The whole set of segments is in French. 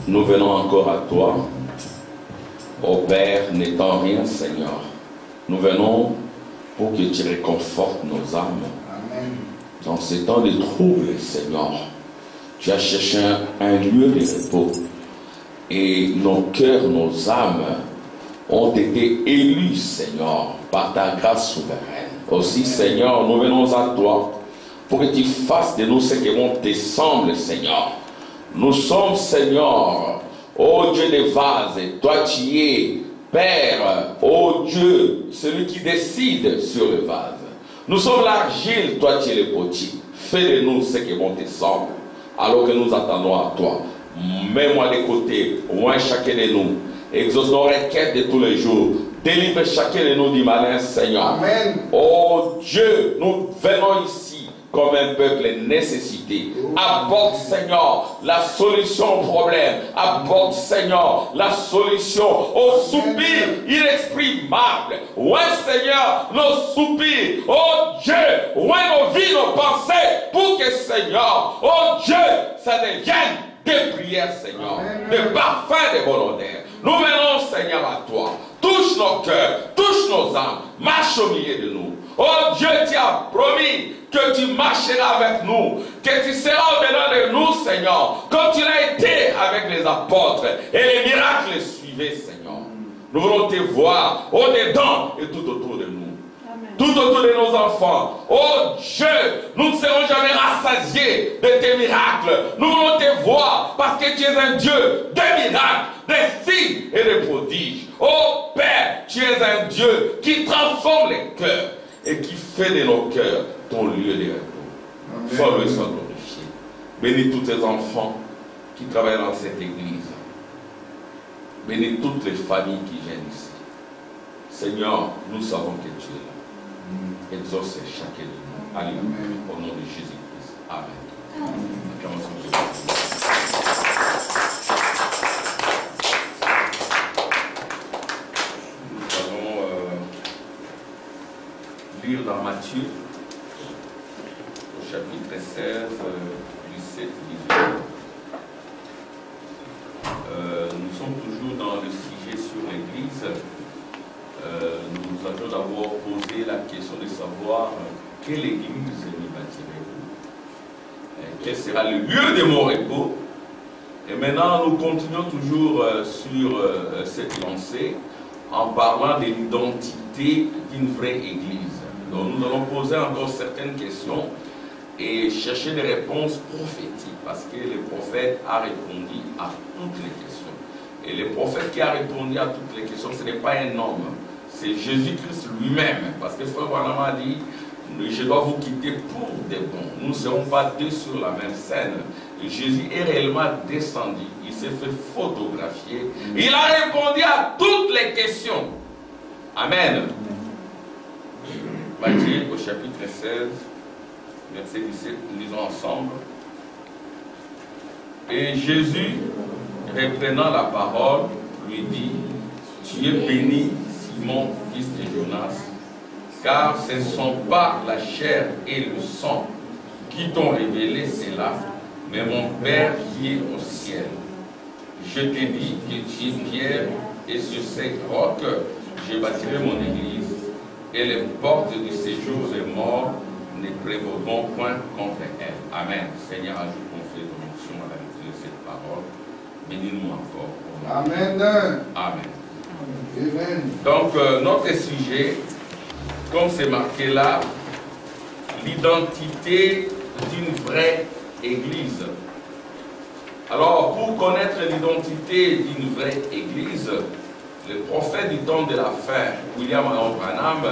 Nous venons encore à toi, ô Père, n'étant rien, Seigneur. Nous venons pour que tu réconfortes nos âmes. Amen. Dans ces temps de troubles, Seigneur, tu as cherché un lieu de repos. Et nos cœurs, nos âmes ont été élus, Seigneur, par ta grâce souveraine. Aussi, Seigneur, nous venons à toi pour que tu fasses de nous ce qui vont te semble, Seigneur. Nous sommes, Seigneur, ô Dieu des vases, toi tu es Père, ô Dieu, celui qui décide sur le vase. Nous sommes l'argile, toi tu es le potier. Fais de nous ce qui vont te semble, alors que nous attendons à toi. Mets-moi de côté, loin chacun de nous. Exauce nos requêtes de tous les jours. Délivre chacun de nous du malin, Seigneur. Amen. Oh Dieu, nous venons ici comme un peuple nécessité. Apporte, Seigneur, la solution au problème. Apporte, Seigneur, la solution au soupir inexprimable. Ouais, Seigneur, nos soupirs. Oh Dieu, ouais, nos vies, nos pensées. Pour que, Seigneur, oh Dieu, ça devienne des prières, Seigneur. Des parfums de bonne odeur. Nous venons, Seigneur, à toi. Touche nos cœurs, touche nos âmes. Marche au milieu de nous. Oh Dieu, tu as promis que tu marcheras avec nous, que tu seras au-dedans de nous, Seigneur, comme tu l'as été avec les apôtres, et les miracles suivaient, Seigneur. Nous voulons te voir au-dedans et tout autour de nous. Amen. Tout autour de nos enfants. Oh Dieu, nous ne serons jamais rassasiés de tes miracles. Nous voulons te voir parce que tu es un Dieu des miracles, des signes et des prodiges. Oh Père, tu es un Dieu qui transforme les cœurs et qui fait de nos cœurs ton lieu de repos. Sois loué, sois glorifié. Bénis tous tes enfants qui travaillent dans cette église. Bénis toutes les familles qui viennent ici. Seigneur, nous savons que tu es là. Exauce chacun de nous. Alléluia. Au nom de Jésus-Christ. Amen. Nous allons lire dans Matthieu, au chapitre 16, 17, 18. Nous sommes toujours dans le sujet sur l'Église. Nous allons d'abord poser la question de savoir quelle Église nous bâtirez-vous, quel sera le lieu de mon repos. Et maintenant, nous continuons toujours sur cette lancée en parlant de l'identité d'une vraie Église. Donc nous allons poser encore certaines questions et chercher des réponses prophétiques, parce que le prophète a répondu à toutes les questions. Et le prophète qui a répondu à toutes les questions, ce n'est pas un homme, c'est Jésus-Christ lui-même. Parce que Frère Branham a dit, je dois vous quitter pour des bons. Nous ne serons pas deux sur la même scène. Et Jésus est réellement descendu, il s'est fait photographier. Il a répondu à toutes les questions. Amen. Matthieu au chapitre 16, verset 17, nous lisons ensemble. Et Jésus, reprenant la parole, lui dit, tu es béni, Simon, fils de Jonas, car ce ne sont pas la chair et le sang qui t'ont révélé cela, mais mon Père qui est au ciel. Je t'ai dit que tu es Pierre, et sur ces rocs, je bâtirai mon église, et les portes du séjour des morts ne prévaudront point contre elle. Amen. Seigneur, ajoute qu'on fait ton onction à la lecture de cette parole. Bénis-nous encore. Amen. Amen. Amen. Donc, notre sujet, comme c'est marqué là, l'identité d'une vraie Église. Alors, pour connaître l'identité d'une vraie Église, le prophète du temps de la fin, William Allen Branham,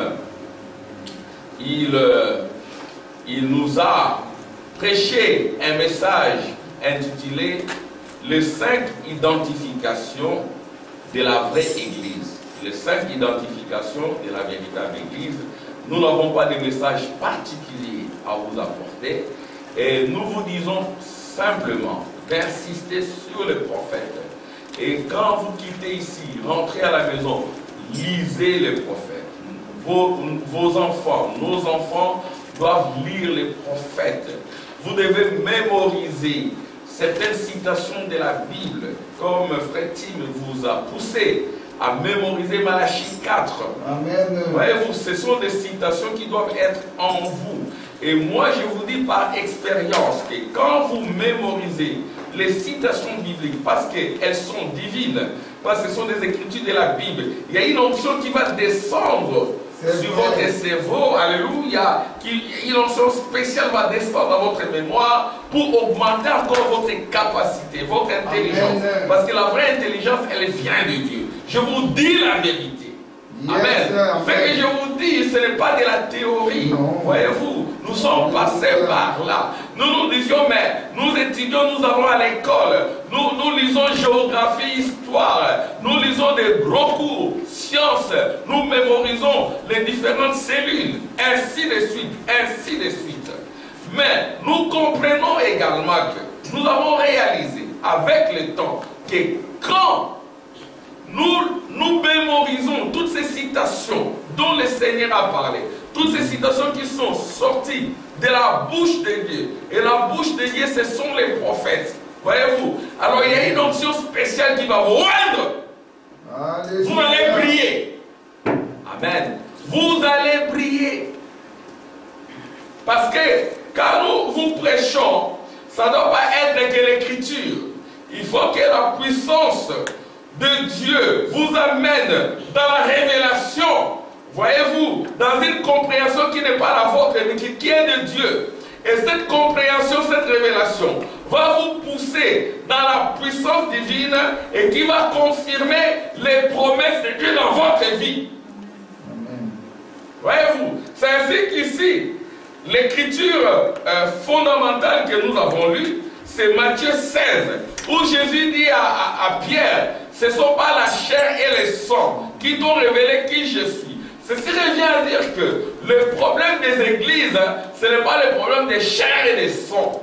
il nous a prêché un message intitulé « Les 5 identifications de la vraie Église ». Les 5 identifications de la véritable Église. Nous n'avons pas de message particulier à vous apporter. Et nous vous disons simplement d'insister sur le prophète. Et quand vous quittez ici, rentrez à la maison, lisez les prophètes. Vos enfants, nos enfants doivent lire les prophètes. Vous devez mémoriser certaines citations de la Bible, comme Frère Tim vous a poussé à mémoriser Malachie 4. Amen. Voyez-vous, ce sont des citations qui doivent être en vous. Et moi, je vous dis par expérience que quand vous mémorisez les citations bibliques, parce qu'elles sont divines, parce que ce sont des écritures de la Bible, il y a une onction qui va descendre sur votre cerveau, alléluia, une onction spéciale va descendre dans votre mémoire pour augmenter encore votre capacité, votre intelligence. Amen. Parce que la vraie intelligence, elle vient de Dieu. Je vous dis la vérité. Yes, Amen. Ce que je vous dis, ce n'est pas de la théorie. Voyez-vous, nous sommes passés par là. Nous disions, mais nous étudions, nous allons à l'école. Nous lisons géographie, histoire. Nous lisons des gros cours, sciences. Nous mémorisons les différentes cellules. Ainsi de suite, ainsi de suite. Mais nous comprenons également que nous avons réalisé avec le temps que quand nous mémorisons toutes ces citations dont le Seigneur a parlé, toutes ces citations qui sont sorties de la bouche de Dieu. Et la bouche de Dieu, ce sont les prophètes. Voyez-vous? Alors il y a une onction spéciale qui va vous rendre. Alléluia. Vous allez prier. Amen. Vous allez prier. Parce que quand nous vous prêchons, ça ne doit pas être que l'écriture. Il faut que la puissance de Dieu vous amène dans la révélation, voyez-vous, dans une compréhension qui n'est pas la vôtre, mais qui est de Dieu. Et cette compréhension, cette révélation va vous pousser dans la puissance divine et qui va confirmer les promesses de Dieu dans votre vie. Amen. Voyez-vous, c'est ainsi qu'ici, l'écriture fondamentale que nous avons lue, c'est Matthieu 16, où Jésus dit à Pierre, ce ne sont pas la chair et le sang qui t'ont révélé qui je suis. Ceci revient à dire que le problème des églises, ce n'est pas le problème des chair et des sang.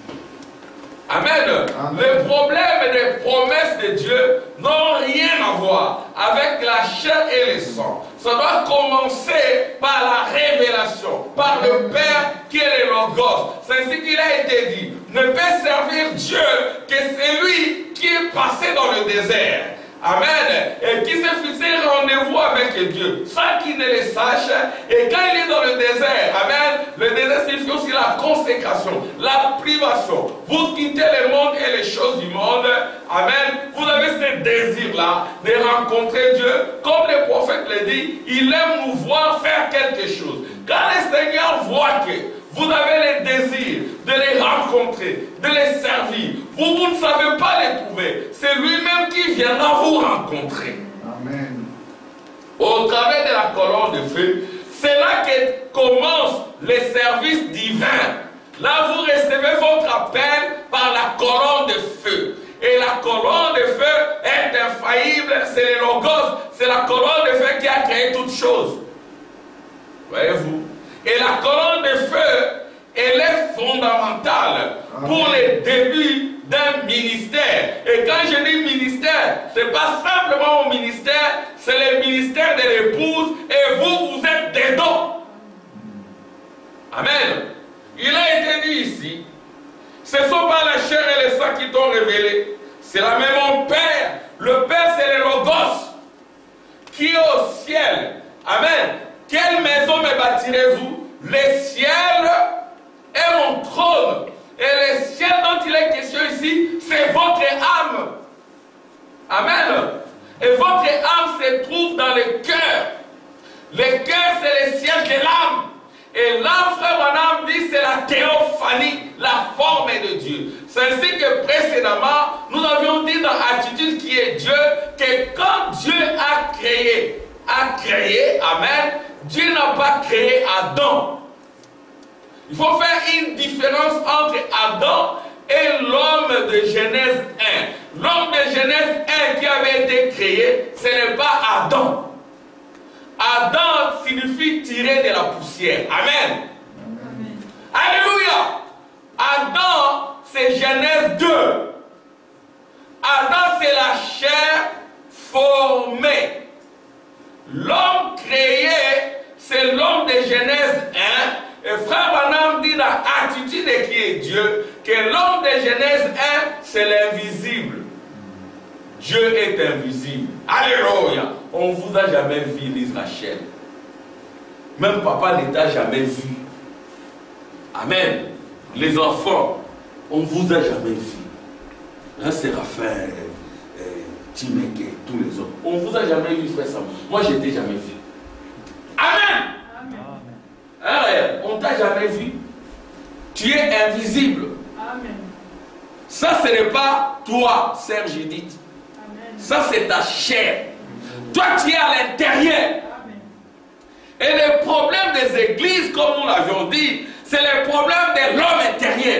Amen. Amen. Le problème des promesses de Dieu n'ont rien à voir avec la chair et le sang. Ça doit commencer par la révélation, par le Père qui est le Logos. C'est ainsi qu'il a été dit. Ne peut servir Dieu que celui qui est passé dans le désert. Amen. Et qui s'est fixé rendez-vous avec Dieu, sans qu'il ne le sache. Et quand il est dans le désert, amen, le désert signifie aussi la consécration, la privation. Vous quittez le monde et les choses du monde. Amen. Vous avez ce désir-là de rencontrer Dieu. Comme le prophète le dit, il aime nous voir faire quelque chose. Quand le Seigneur voit que vous avez le désir de les rencontrer, de les servir. Vous ne savez pas les trouver. C'est lui-même qui viendra vous rencontrer. Amen. Au travers de la colonne de feu, c'est là que commence les services divins. Là, vous recevez votre appel par la colonne de feu. Et la colonne de feu est infaillible. C'est le Logos. C'est la colonne de feu qui a créé toutes choses. Voyez-vous? Et la colonne de feu, elle est fondamentale pour les débuts d'un ministère. Et quand je dis ministère, ce n'est pas simplement au ministère, c'est le ministère de l'épouse et vous êtes dedans. Amen. Il a été dit ici, ce ne sont pas la chair et le sang qui t'ont révélé, c'est la même mon Père. Le Père, c'est le Logos qui est au ciel. Amen. Quelle maison me bâtirez-vous? Le ciel est mon trône. Et le ciel dont il est question ici, c'est votre âme. Amen. Et votre âme se trouve dans le cœur. Le cœur, c'est le ciel de l'âme. Et l'âme, frère Branham dit, c'est la théophanie, la forme de Dieu. C'est ainsi que précédemment, nous avions dit dans Attitude qui est Dieu, que quand Dieu a créé, amen, Dieu n'a pas créé Adam. Il faut faire une différence entre Adam et l'homme de Genèse 1. L'homme de Genèse 1 qui avait été créé, ce n'est pas Adam. Adam signifie tirer de la poussière. Amen. Amen. Alléluia. Adam, c'est Genèse 2. Adam, c'est la chair formée. L'homme créé, c'est l'homme de Genèse 1. Et frère Branham dit dans Attitude qui est Dieu que l'homme de Genèse 1, c'est l'invisible. Dieu est invisible. Alléluia. On ne vous a jamais vu, Lise Rachel. Même papa ne t'a jamais vu. Amen. Les enfants, on ne vous a jamais vu. Là, Séraphin, Timeke, tous les autres. On ne vous a jamais vu, frère Sam. Moi, je ne t'ai jamais vu. Amen. Amen. On ne t'a jamais vu. Tu es invisible. Amen. Ça, ce n'est pas toi, Sœur Judith. Amen. Ça, c'est ta chair. Toi, tu es à l'intérieur. Amen. Et le problème des églises, comme nous l'avions dit, c'est le problème de l'homme intérieur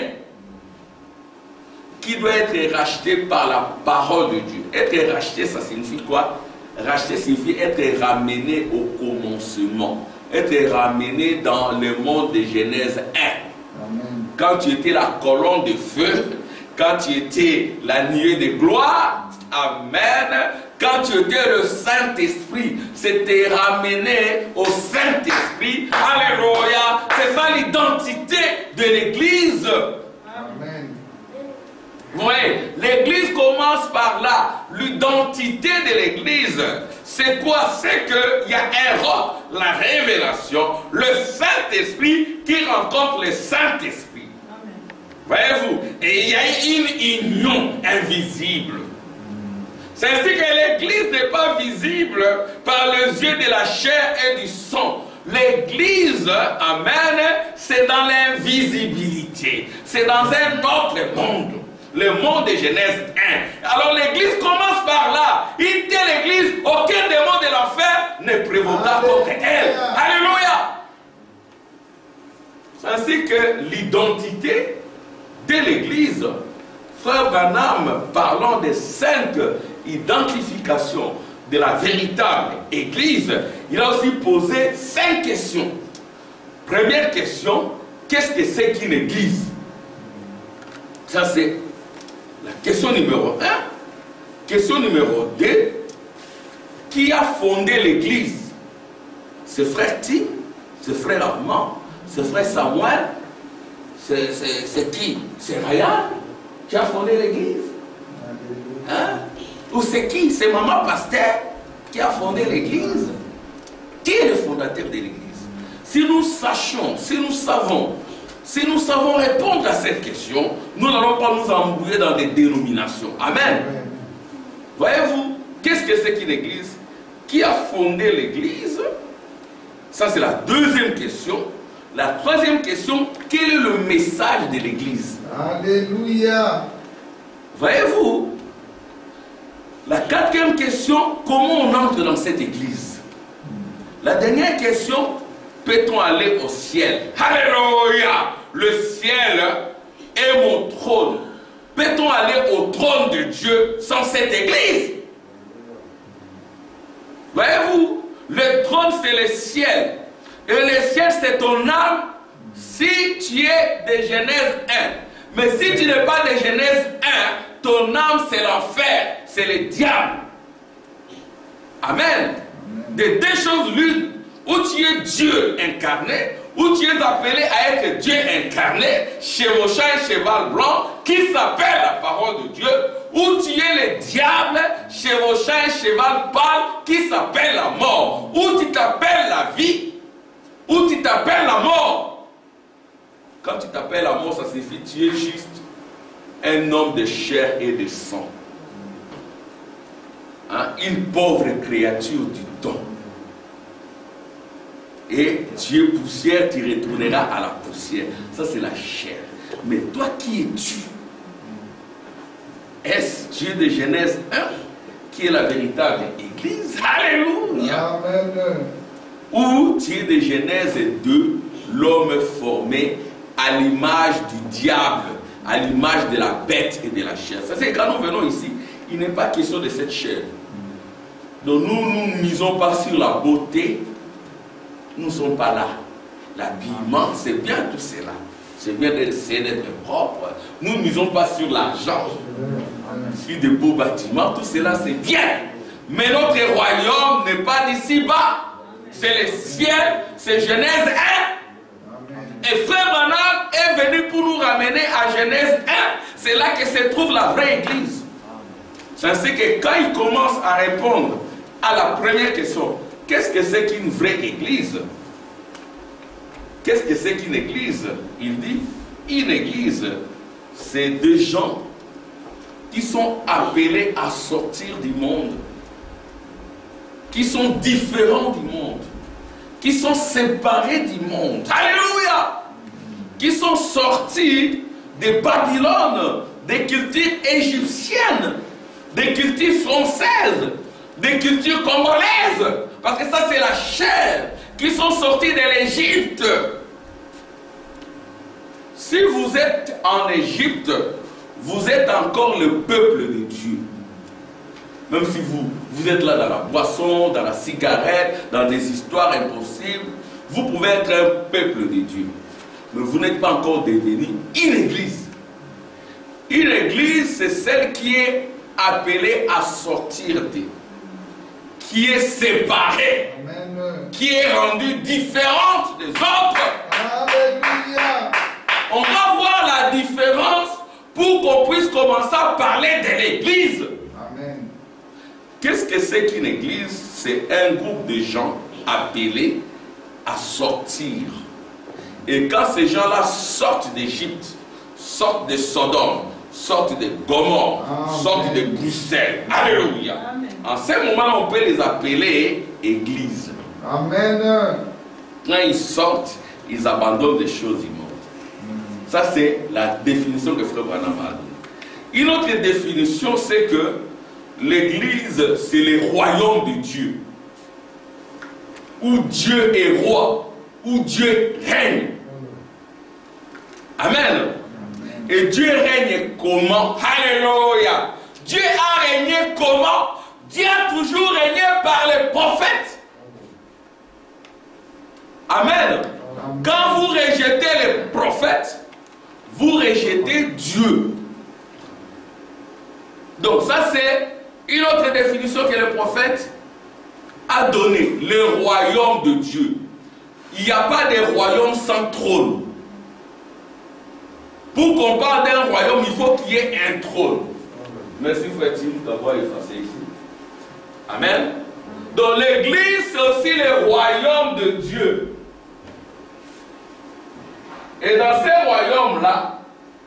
qui doit être racheté par la parole de Dieu. Être racheté, ça signifie quoi? Racheter signifie être ramené au commencement. Être ramené dans le monde de Genèse 1. Amen. Quand tu étais la colonne de feu, quand tu étais la nuée de gloire, amen. Quand tu étais le Saint-Esprit, c'était ramené au Saint-Esprit. Alléluia. C'est ça l'identité de l'Église. Amen. Vous voyez, l'Église commence par là. L'identité de l'Église, c'est quoi? C'est qu'il y a un roc, la révélation, le Saint-Esprit qui rencontre le Saint-Esprit. Voyez-vous? Et il y a une union invisible. C'est ainsi que l'Église n'est pas visible par les yeux de la chair et du sang. L'Église, amen, c'est dans l'invisibilité. C'est dans un autre monde. Le monde de Genèse 1. Alors l'Église commence par là. Une telle Église, aucun démon de l'enfer ne prévaudra contre elle. Alléluia. C'est ainsi que l'identité de l'Église, Frère Branham, parlant de 5 identifications de la véritable Église, il a aussi posé 5 questions. Première question, qu'est-ce que c'est qu'une Église? Ça c'est la question numéro 1. Question numéro 2, qui a fondé l'Église? C'est frère Tim, c'est frère Armand, c'est frère Samuel, c'est qui? C'est Ryan qui a fondé l'Église? Hein? Ou c'est qui? C'est maman pasteur qui a fondé l'Église? Qui est le fondateur de l'Église? Si nous sachions, si nous savons répondre à cette question, nous n'allons pas nous embrouiller dans des dénominations. Amen. Voyez-vous, qu'est-ce que c'est qu'une Église? Qui a fondé l'Église? Ça, c'est la deuxième question. La troisième question, quel est le message de l'Église? Alléluia. Voyez-vous? La quatrième question, comment on entre dans cette Église? La dernière question, peut-on aller au ciel? Alléluia! Le ciel est mon trône. Peut-on aller au trône de Dieu sans cette Église? Voyez-vous? Le trône, c'est le ciel. Et le ciel, c'est ton âme si tu es de Genèse 1. Mais si tu n'es pas de Genèse 1, ton âme, c'est l'enfer, c'est le diable. Amen. De deux choses l'une, où tu es Dieu incarné, où tu es appelé à être Dieu incarné, chevauchant un cheval blanc qui s'appelle la parole de Dieu, où tu es le diable chevauchant un cheval pâle qui s'appelle la mort, où tu t'appelles la vie, où tu t'appelles la mort. Quand tu t'appelles la mort, ça signifie que tu es juste un homme de chair et de sang. Hein? Une pauvre créature du temps. Et tu es poussière, tu retourneras à la poussière. Ça, c'est la chair. Mais toi, qui es-tu? Est-ce tu es de Genèse 1, qui est la véritable Église? Alléluia! Amen. Ou tu es de Genèse 2, l'homme formé à l'image du diable, à l'image de la bête et de la chair. Ça, c'est quand nous venons ici, il n'est pas question de cette chair. Donc nous ne misons pas sur la beauté. Nous ne sommes pas là. L'habillement, c'est bien tout cela. C'est bien d'essayer d'être propre. Nous ne misons pas sur l'argent, sur de beaux bâtiments. Tout cela, c'est bien. Mais notre royaume n'est pas d'ici-bas. C'est le ciel. C'est Genèse 1. Et Frère Branham est venu pour nous ramener à Genèse 1. C'est là que se trouve la vraie église. C'est ainsi que quand il commence à répondre à la première question, qu'est-ce que c'est qu'une vraie église? Qu'est-ce que c'est qu'une église? Il dit, une église, c'est des gens qui sont appelés à sortir du monde, qui sont différents du monde, qui sont séparés du monde. Alléluia! Qui sont sortis de Babylone, des cultures égyptiennes, des cultures françaises, des cultures congolaises, parce que ça c'est la chair, qui sont sortis de l'Égypte. Si vous êtes en Égypte, vous êtes encore le peuple de Dieu. Même si vous êtes là dans la boisson, dans la cigarette, dans des histoires impossibles, vous pouvez être un peuple de Dieu. Mais vous n'êtes pas encore devenu une église. Une église, c'est celle qui est appelée à sortir d'eux, qui est séparée, Amen. qui est rendue différente des autres. Alléluia. On va voir la différence pour qu'on puisse commencer à parler de l'église. Amen. Qu'est-ce que c'est qu'une église? C'est un groupe de gens appelés à sortir. Et quand ces gens-là sortent d'Égypte, sortent de Sodome, sortent de Gomorrhe, sortent de Bruxelles, alléluia. Amen. En ce moment, on peut les appeler églises. Amen. Quand ils sortent, ils abandonnent des choses du monde. Ça, c'est la définition que Frère Branham a donnée. Une autre définition, c'est que l'église, c'est le royaume de Dieu. Où Dieu est roi, où Dieu règne. Amen. Et Dieu règne comment? Alléluia. Dieu a régné comment? Dieu a toujours régné par les prophètes. Amen. Quand vous rejetez les prophètes, vous rejetez Dieu. Donc ça c'est une autre définition que le prophète a donnée. Le royaume de Dieu. Il n'y a pas de royaume sans trône. Pour qu'on parle d'un royaume, il faut qu'il y ait un trône. Merci frère Tim d'avoir effacé ici. Amen. Donc l'église c'est aussi le royaume de Dieu. Et dans ces royaumes-là,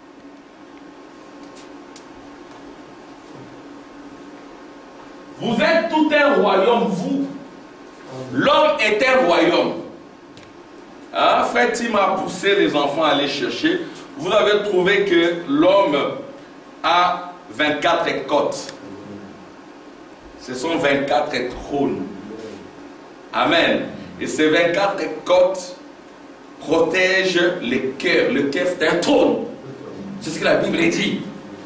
vous êtes tout un royaume, vous. L'homme est un royaume. Hein? Frère Tim a poussé les enfants à aller chercher. Vous avez trouvé que l'homme a 24 côtes. Ce sont 24 trônes. Amen. Et ces 24 côtes protège le cœur. Le cœur c'est un trône. C'est ce que la Bible dit.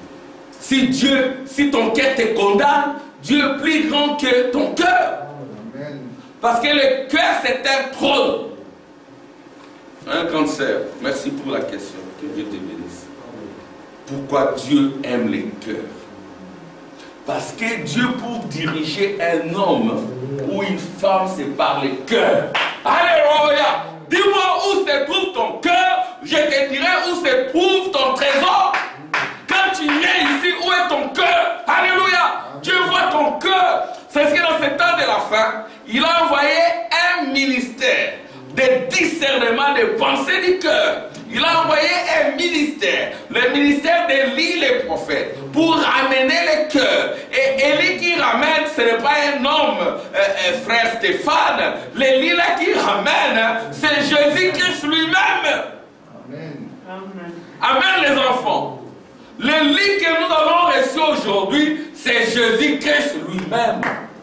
Si ton cœur te condamne, Dieu est plus grand que ton cœur. Parce que le cœur c'est un trône. Un cancer. Merci pour la question. Que Dieu te bénisse. Pourquoi Dieu aime les cœurs? Parce que Dieu, pour diriger un homme ou une femme, c'est par le cœur. Alléluia! Dis-moi où se trouve ton cœur, je te dirai où se trouve ton trésor. Quand tu viens ici, où est ton cœur? Alléluia! Dieu voit ton cœur. C'est ce que dans ce temps de la fin, il a envoyé un ministère de discernement des pensées du cœur. Il a envoyé un ministère, le ministère d'Élie le prophète, pour ramener le cœur. Et Élie qui ramène, ce n'est pas un homme, frère Stéphane. L'Élie là qui ramène, c'est Jésus-Christ lui-même. Amen. Amen les enfants. L'Élie que nous avons reçu aujourd'hui, c'est Jésus-Christ lui-même.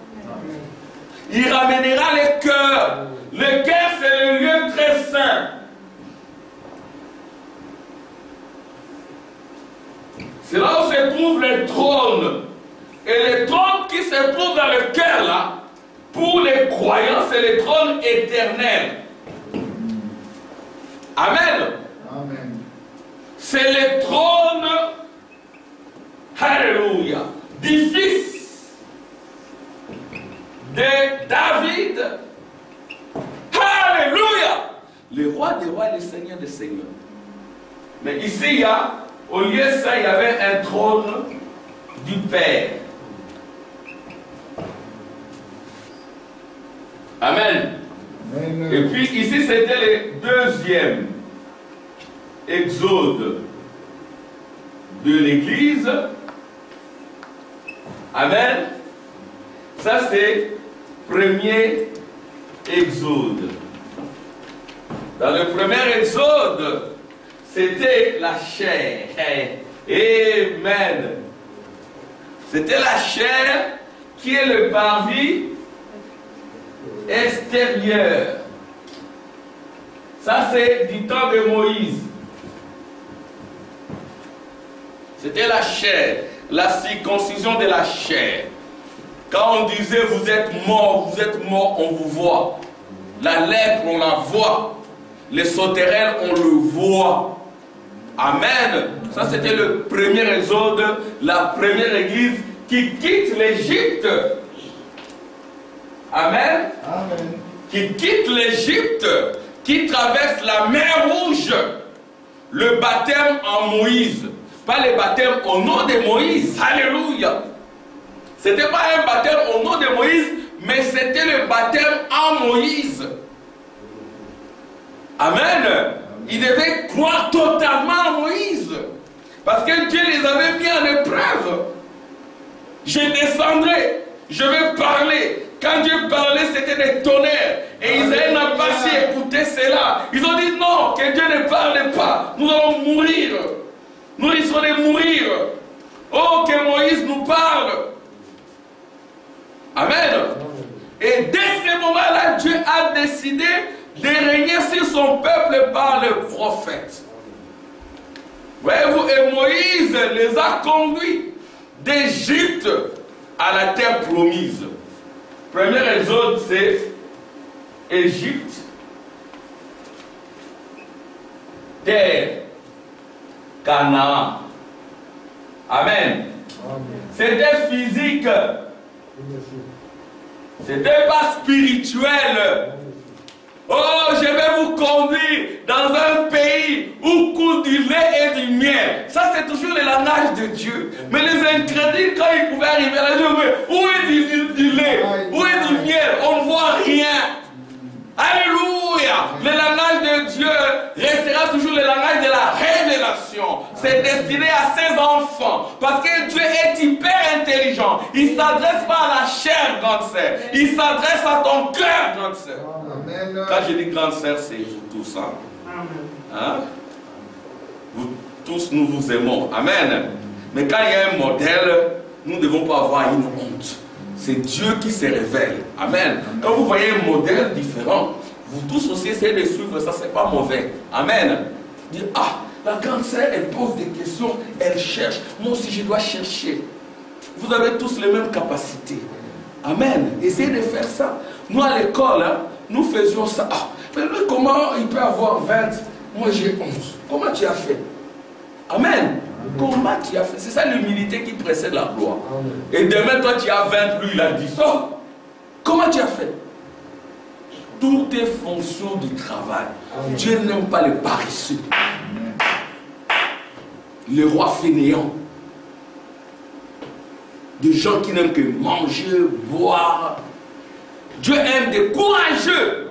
Il ramènera le cœur. Le cœur c'est le lieu très saint. C'est là où se trouve le trône. Et le trône qui se trouve dans le cœur là, pour les croyants, c'est le trône éternel. Amen. Amen. C'est le trône, alléluia, du fils de David. Alléluia. Le roi des rois et le seigneur des seigneurs. Mais ici, au lieu de ça, il y avait un trône du Père. Amen. Amen. Et puis ici, c'était le deuxième exode de l'Église. Amen. Ça, c'est premier exode. Dans le premier exode, c'était la chair. Amen. C'était la chair qui est le parvis extérieur. Ça, c'est du temps de Moïse. C'était la chair, la circoncision de la chair. Quand on disait vous êtes mort, on vous voit. La lèpre, on la voit. Les sauterelles, on le voit. Amen. Ça, c'était le premier exode, la première église qui quitte l'Égypte. Amen. Amen. Qui quitte l'Égypte, qui traverse la mer Rouge. Le baptême en Moïse. Pas le baptême au nom de Moïse. Alléluia. Ce n'était pas un baptême au nom de Moïse, mais c'était le baptême en Moïse. Amen. Ils devaient croire totalement à Moïse. Parce que Dieu les avait mis en épreuve. Je descendrai, je vais parler. Quand Dieu parlait, c'était des tonnerres. Et Israël n'a pas su écouter cela. Ils ont dit non, que Dieu ne parle pas. Nous allons mourir. Nous risquons de mourir. Oh, que Moïse nous parle. Amen. Et dès ce moment-là, Dieu a décidé de régner sur son peuple par le prophète. Voyez-vous, et Moïse les a conduits d'Égypte à la terre promise. Premier exode, c'est Égypte, terre, Canaan. Amen. C'était physique. C'était pas spirituel. Oh, je vais vous conduire dans un pays où coule du lait et du miel. Ça, c'est toujours le langage de Dieu. Mais les incrédules, quand ils pouvaient arriver là, ils disaient, où est du lait? Où est du miel? On ne voit rien. Alléluia. Le langage de Dieu restera toujours le langage de la révélation. C'est destiné à ses enfants. Parce que Dieu est hyper intelligent. Il ne s'adresse pas à la chair, grande sœur. Il s'adresse à ton cœur, grande sœur. Amen. Quand je dis grande sœur, c'est vous tous. Hein? Vous tous, nous vous aimons. Amen. Mais quand il y a un modèle, nous ne devons pas avoir une honte. C'est Dieu qui se révèle. Amen. Quand vous voyez un modèle différent, vous tous aussi essayez de suivre ça, c'est pas mauvais. Amen. Dire, ah, la grande sœur, elle pose des questions, elle cherche. Moi aussi, je dois chercher. Vous avez tous les mêmes capacités. Amen. Essayez de faire ça. Nous, à l'école, hein, nous faisions ça. Ah, mais lui, comment il peut avoir 20? Moi, j'ai 11. Comment tu as fait? Amen. Comment tu as fait? C'est ça l'humilité qui précède la gloire. Et demain, toi, tu as 20, lui, il a 10. Oh, comment tu as fait? Tout est fonction du travail. Dieu n'aime pas les paresseux. Les rois fainéants. Des gens qui n'aiment que manger, boire. Dieu aime des courageux.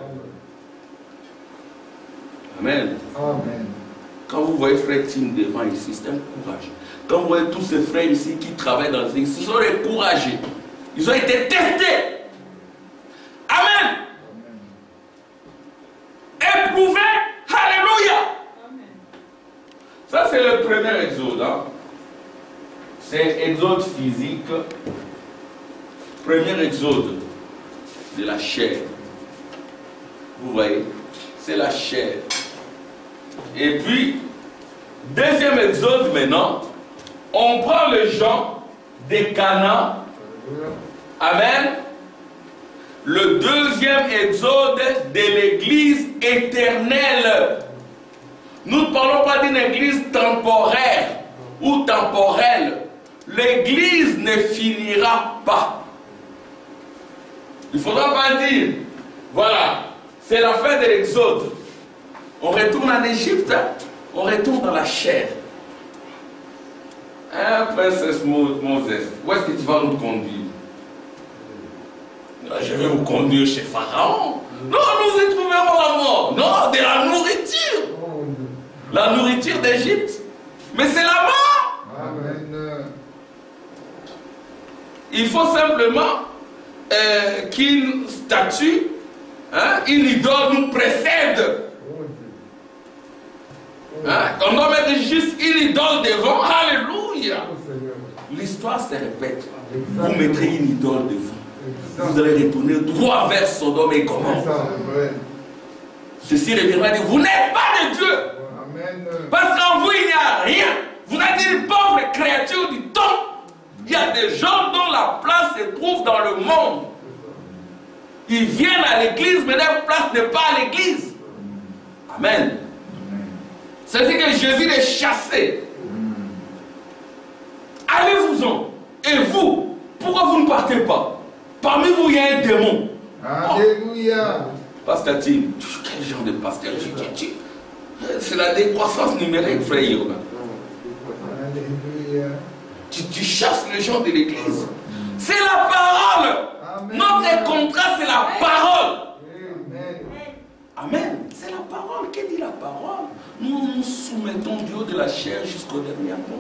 Amen. Amen. Quand vous voyez frère Tim devant ici, c'est un courage. Quand vous voyez tous ces frères ici qui travaillent dans les églises, ce sont des courageux. Ils ont été testés. Amen. Éprouvés. Alléluia. Amen. Ça, c'est le premier exode. Hein? C'est exode physique. Premier exode de la chair. Vous voyez, c'est la chair. Et puis, deuxième exode maintenant, on prend les gens des Canaan. Amen. Le deuxième exode de l'église éternelle. Nous ne parlons pas d'une église temporaire ou temporelle. L'église ne finira pas. Il ne faudra pas dire, voilà, c'est la fin de l'exode. On retourne en Égypte, On retourne dans la chair. Hein, princesse Moses, où est-ce que tu vas nous conduire? Je vais vous conduire chez Pharaon. Non, nous y trouverons la mort. Non, de la nourriture. La nourriture d'Égypte. Mais c'est la mort. Amen. Il faut simplement qu'une statue, hein, une idole nous précède. Hein? On doit mettre juste une idole devant. Alléluia. L'histoire se répète. Vous mettrez une idole devant. Vous allez retourner droit vers Sodome et Gomorrhe. Ceci reviendra dire, vous n'êtes pas de Dieu. Parce qu'en vous, il n'y a rien. Vous êtes une pauvre créature du temps. Il y a des gens dont la place se trouve dans le monde. Ils viennent à l'église, mais leur place n'est pas à l'église. Amen. C'est-à-dire que Jésus les chassait. Allez-vous-en. Et vous, pourquoi vous ne partez pas? Parmi vous, il y a un démon. Alléluia. Oh. Pasteur Tim, quel genre de pasteur? C'est la décroissance numérique, frère Yoga. Alléluia. Tu chasses les gens de l'église. C'est la parole. Amen. Notre contrat, c'est la parole. Amen. Amen. C'est la parole. Qu'est-ce dit la parole? Nous nous soumettons du haut de la chair jusqu'au dernier mot.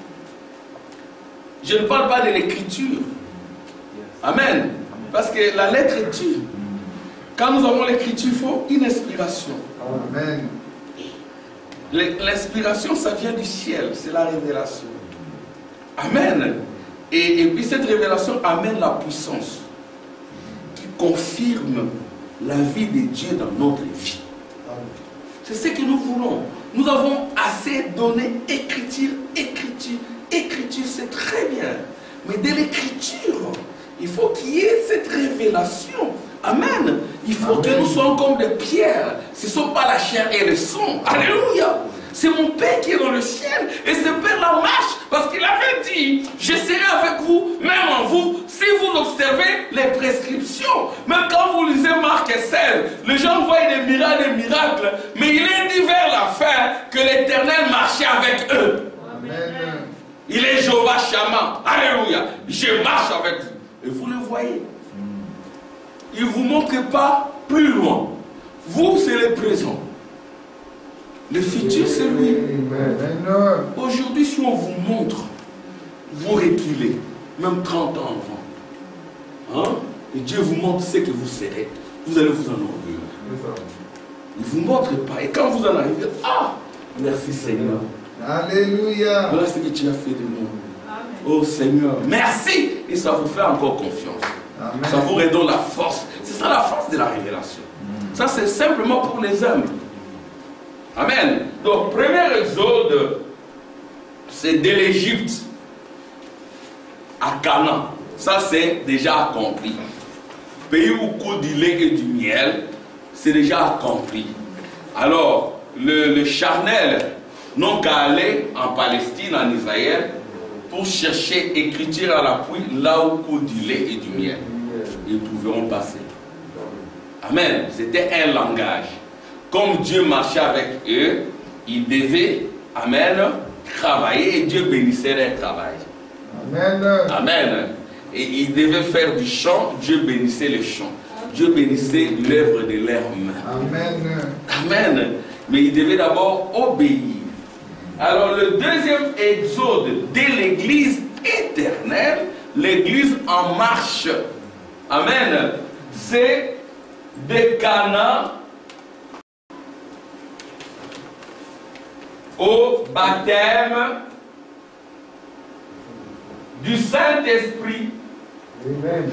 Je ne parle pas de l'écriture. Amen. Parce que la lettre tue. Quand nous avons l'écriture, il faut une inspiration. Amen. L'inspiration, ça vient du ciel. C'est la révélation. Amen. Et puis cette révélation amène la puissance qui confirme la vie de Dieu dans notre vie. C'est ce que nous voulons. Nous avons assez donné écriture, écriture, écriture, c'est très bien. Mais de l'écriture, il faut qu'il y ait cette révélation. Amen. Il faut que nous soyons comme des pierres. Ce ne sont pas la chair et le sang. Alléluia. C'est mon Père qui est dans le ciel. Et ce Père-là marche parce qu'il avait dit, je serai avec vous, même en vous, si vous observez les prescriptions. Même quand vous lisez Marc et 16, les gens voient des miracles, mais il est dit vers la fin que l'Éternel marchait avec eux. Amen. Il est Jéhovah Shammah. Alléluia. Je marche avec vous. Et vous le voyez. Il ne vous montre pas plus loin. Vous, c'est le présent. Le futur, c'est lui. Aujourd'hui, si on vous montre, vous reculez, même 30 ans avant. Hein? Et Dieu vous montre ce que vous serez. Vous allez vous enorgueillir. Il ne vous montre pas. Et quand vous en arrivez, ah, merci Seigneur. Alléluia. Voilà ce que tu as fait de moi. Oh Seigneur, merci. Et ça vous fait encore confiance. Amen. Ça vous redonne la force. C'est ça la force de la révélation. Ça, c'est simplement pour les hommes. Amen. Donc, premier exode, c'est de l'Égypte à Canaan. Ça, c'est déjà accompli. Pays où coule du lait et du miel, c'est déjà accompli. Alors, le charnel n'ont qu'à aller en Palestine, en Israël, pour chercher écriture à l'appui là où coule du lait et du miel. Ils trouveront passer. Amen. C'était un langage. Comme Dieu marchait avec eux, ils devaient, amen, travailler et Dieu bénissait leur travail. Amen. Amen. Et ils devaient faire du chant, Dieu bénissait le chant. Dieu bénissait l'œuvre de leurs mains. Amen. Amen. Mais ils devaient d'abord obéir. Alors le deuxième exode de l'église éternelle, l'église en marche. Amen. C'est de Canaan au baptême du Saint-Esprit. Amen.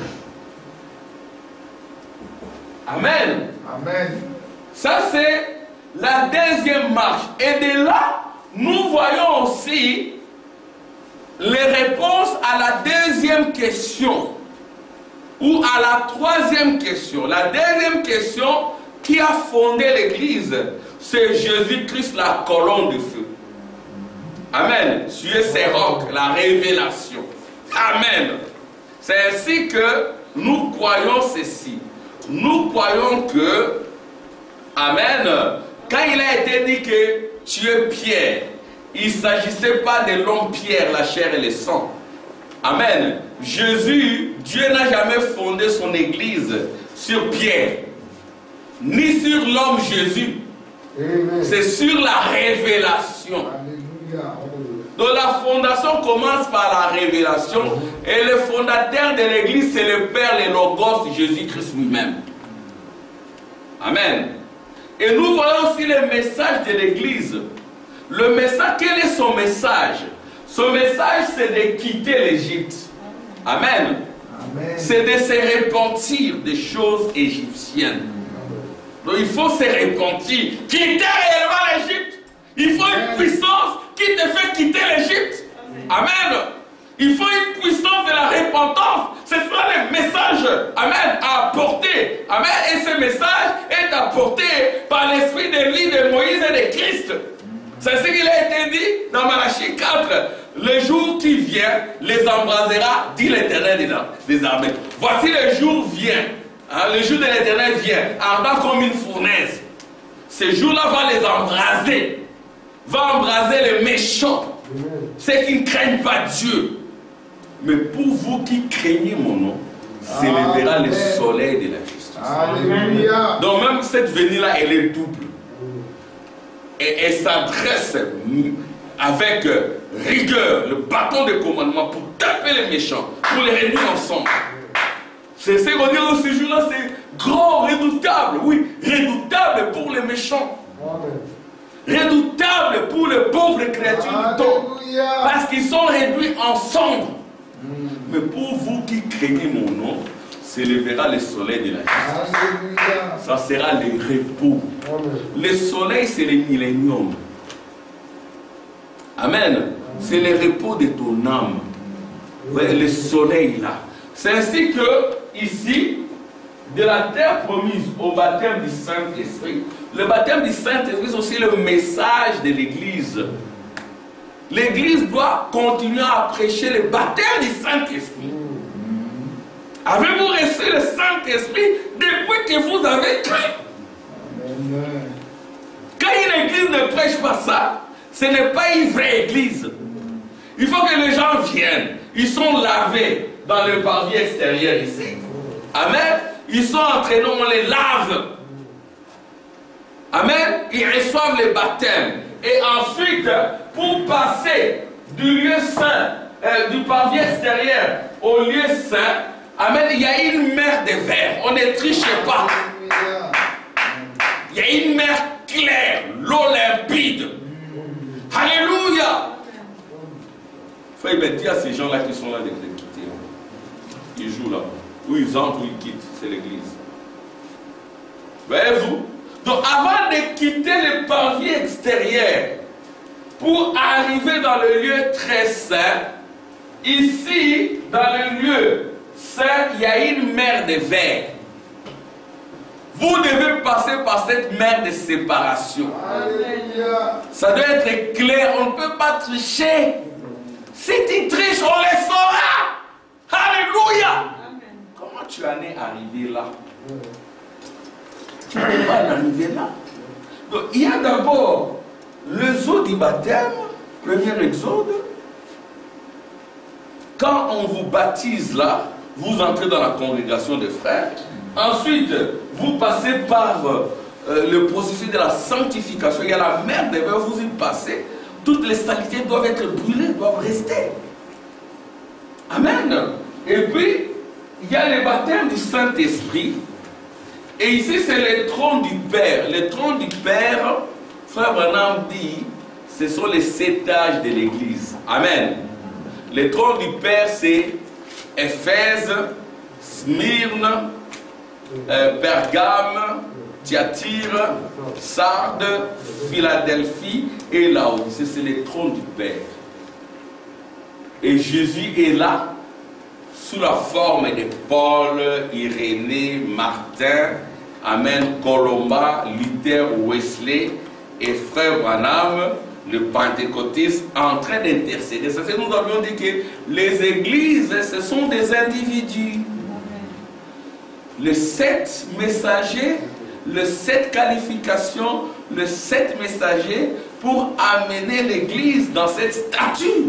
Amen. Amen. Ça, c'est la deuxième marche. Et de là, nous voyons aussi les réponses à la deuxième question ou à la troisième question. La deuxième question qui a fondé l'Église, c'est Jésus-Christ, la colonne de feu. Amen. Sur ces rocs, la révélation. Amen. C'est ainsi que nous croyons ceci. Nous croyons que, amen, quand il a été dit que tu es Pierre. Il ne s'agissait pas de l'homme Pierre, la chair et le sang. Amen. Jésus, Dieu n'a jamais fondé son église sur Pierre, ni sur l'homme Jésus. C'est sur la révélation. Alléluia. Donc la fondation commence par la révélation. Et le fondateur de l'église, c'est le Père, le Logos, Jésus-Christ lui-même. Amen. Et nous voyons aussi le message de l'église. Le message, quel est son message? Son message, c'est de quitter l'Égypte. Amen. Amen. C'est de se repentir des choses égyptiennes. Donc il faut se repentir. Quitter réellement l'Égypte. Il faut une puissance qui te fait quitter l'Égypte. Amen. Il faut une puissance de la repentance. Ce sera le message, amen, à apporter. Amen. Et ce message est apporté par l'esprit d'Élie, de Moïse et de Christ. C'est ce qu'il a été dit dans Malachie 4. Le jour qui vient les embrasera, dit l'Éternel des armées. Voici le jour vient. Le jour de l'Éternel vient, ardent comme une fournaise. Ce jour-là va les embraser. Va embraser les méchants. Ceux qui ne craignent pas Dieu. Mais pour vous qui craignez mon nom, s'élèvera le soleil de la justice. Alléluia. Donc même cette venue-là, elle est double. Et elle s'adresse avec rigueur, le bâton de commandement pour taper les méchants, pour les réunir ensemble. C'est ce qu'on dit dans ce jour-là, c'est grand, redoutable, oui, redoutable pour les méchants. Redoutable pour les pauvres créatures du temps. Parce qu'ils sont réduits en cendres. Mais pour vous qui craignez mon nom, s'élèvera le soleil de la justice. Alléluia. Ça sera le repos. Le soleil, c'est le millénium. Amen. C'est le repos de ton âme. Vous voyez, le soleil là. C'est ainsi que, ici, de la terre promise au baptême du Saint-Esprit. Le baptême du Saint-Esprit, c'est aussi le message de l'Église. L'Église doit continuer à prêcher le baptême du Saint-Esprit. Avez-vous reçu le Saint-Esprit depuis que vous avez cru? Quand une église ne prêche pas ça, ce n'est pas une vraie église. Il faut que les gens viennent. Ils sont lavés dans le parvis extérieur ici. Amen. Ils sont entraînés, on les lave. Amen. Ils reçoivent le baptême. Et ensuite, pour passer du lieu saint, du parvis extérieur au lieu saint, amen, il y a une mer de verre. On ne triche pas. Il y a une mer claire, l'eau limpide. Alléluia. Il faut dire à ces gens-là qui sont là de quitter. Ils jouent là. Où ils entrent, où ils quittent. C'est l'église. Voyez-vous? Donc avant de quitter le parvis extérieur pour arriver dans le lieu très saint, ici, dans le lieu saint, il y a une mer de verre. Vous devez passer par cette mer de séparation. Alléluia. Ça doit être clair, on ne peut pas tricher. Si tu triches, on le saura. Alléluia. Comment tu en es arrivé là? Tu n'es pas arrivé là. Donc il y a d'abord l'exode du baptême, premier exode. Quand on vous baptise là, vous entrez dans la congrégation des frères. Ensuite, vous passez par le processus de la sanctification. Il y a la mer des verres, vous y passez. Toutes les saletés doivent être brûlées, doivent rester. Amen. Et puis, il y a le baptême du Saint-Esprit. Et ici, c'est le trône du Père. Le trône du Père, frère Branham dit, ce sont les 7 âges de l'Église. Amen. Le trône du Père, c'est Éphèse, Smyrne, Pergame, Thyatire, Sardes, Philadelphie et Laodicée. C'est le trône du Père. Et Jésus est là sous la forme de Paul, Irénée, Martin, Amen, Colomba, Luther, Wesley et frère Branham, le pentecôtiste, en train d'intercéder. C'est ce que nous avions dit que les églises, ce sont des individus. Les 7 messagers, les 7 qualifications, les 7 messagers pour amener l'Église dans cette stature.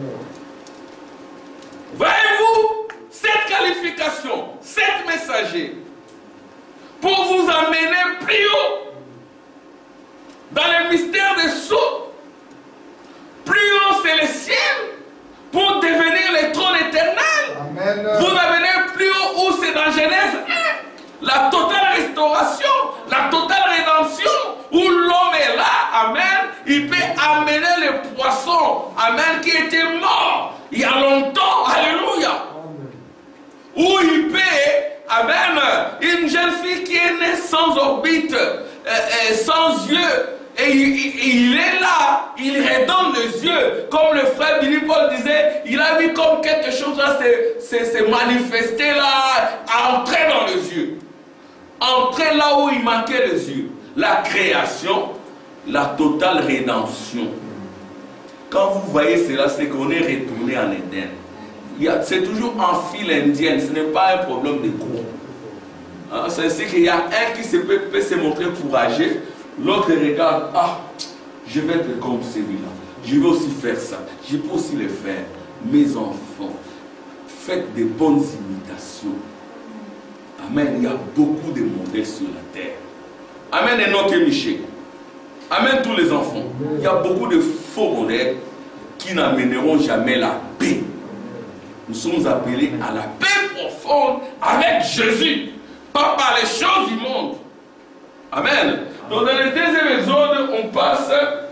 Voyez-vous, cette qualification, cette messager, pour vous amener plus haut dans le mystère des sceaux, plus haut c'est le ciel, pour devenir le trône éternel. Amen. Vous amenez plus haut où c'est dans Genèse 1, la totale restauration, la totale rédemption, où l'homme est là, amen, il peut amener le poisson, amen, qui était mort il y a longtemps, alléluia. Où il peut, amen, une jeune fille qui est née sans orbite, sans yeux, et il est là, il redonne les yeux, comme le frère Billy Paul disait, il a vu comme quelque chose là se manifester là, entrer dans les yeux, entrer là où il manquait les yeux. La création, la totale rédemption. Quand vous voyez cela, c'est qu'on est retourné en Éden. C'est toujours en file indienne, ce n'est pas un problème de groupe. Hein, c'est qu'il y a un qui peut se montrer courageux, l'autre regarde, ah, je vais être comme celui-là, je vais aussi faire ça, je peux aussi le faire. Mes enfants, faites de bonnes imitations. Amen, il y a beaucoup de modèles sur la terre. Amen, Enoch et Michel. Amen, tous les enfants. Il y a beaucoup de faux modèles qui n'amèneront jamais la paix. Nous sommes appelés à la paix profonde avec Jésus, pas par les choses du monde. Amen. Donc dans le deuxième exode, on passe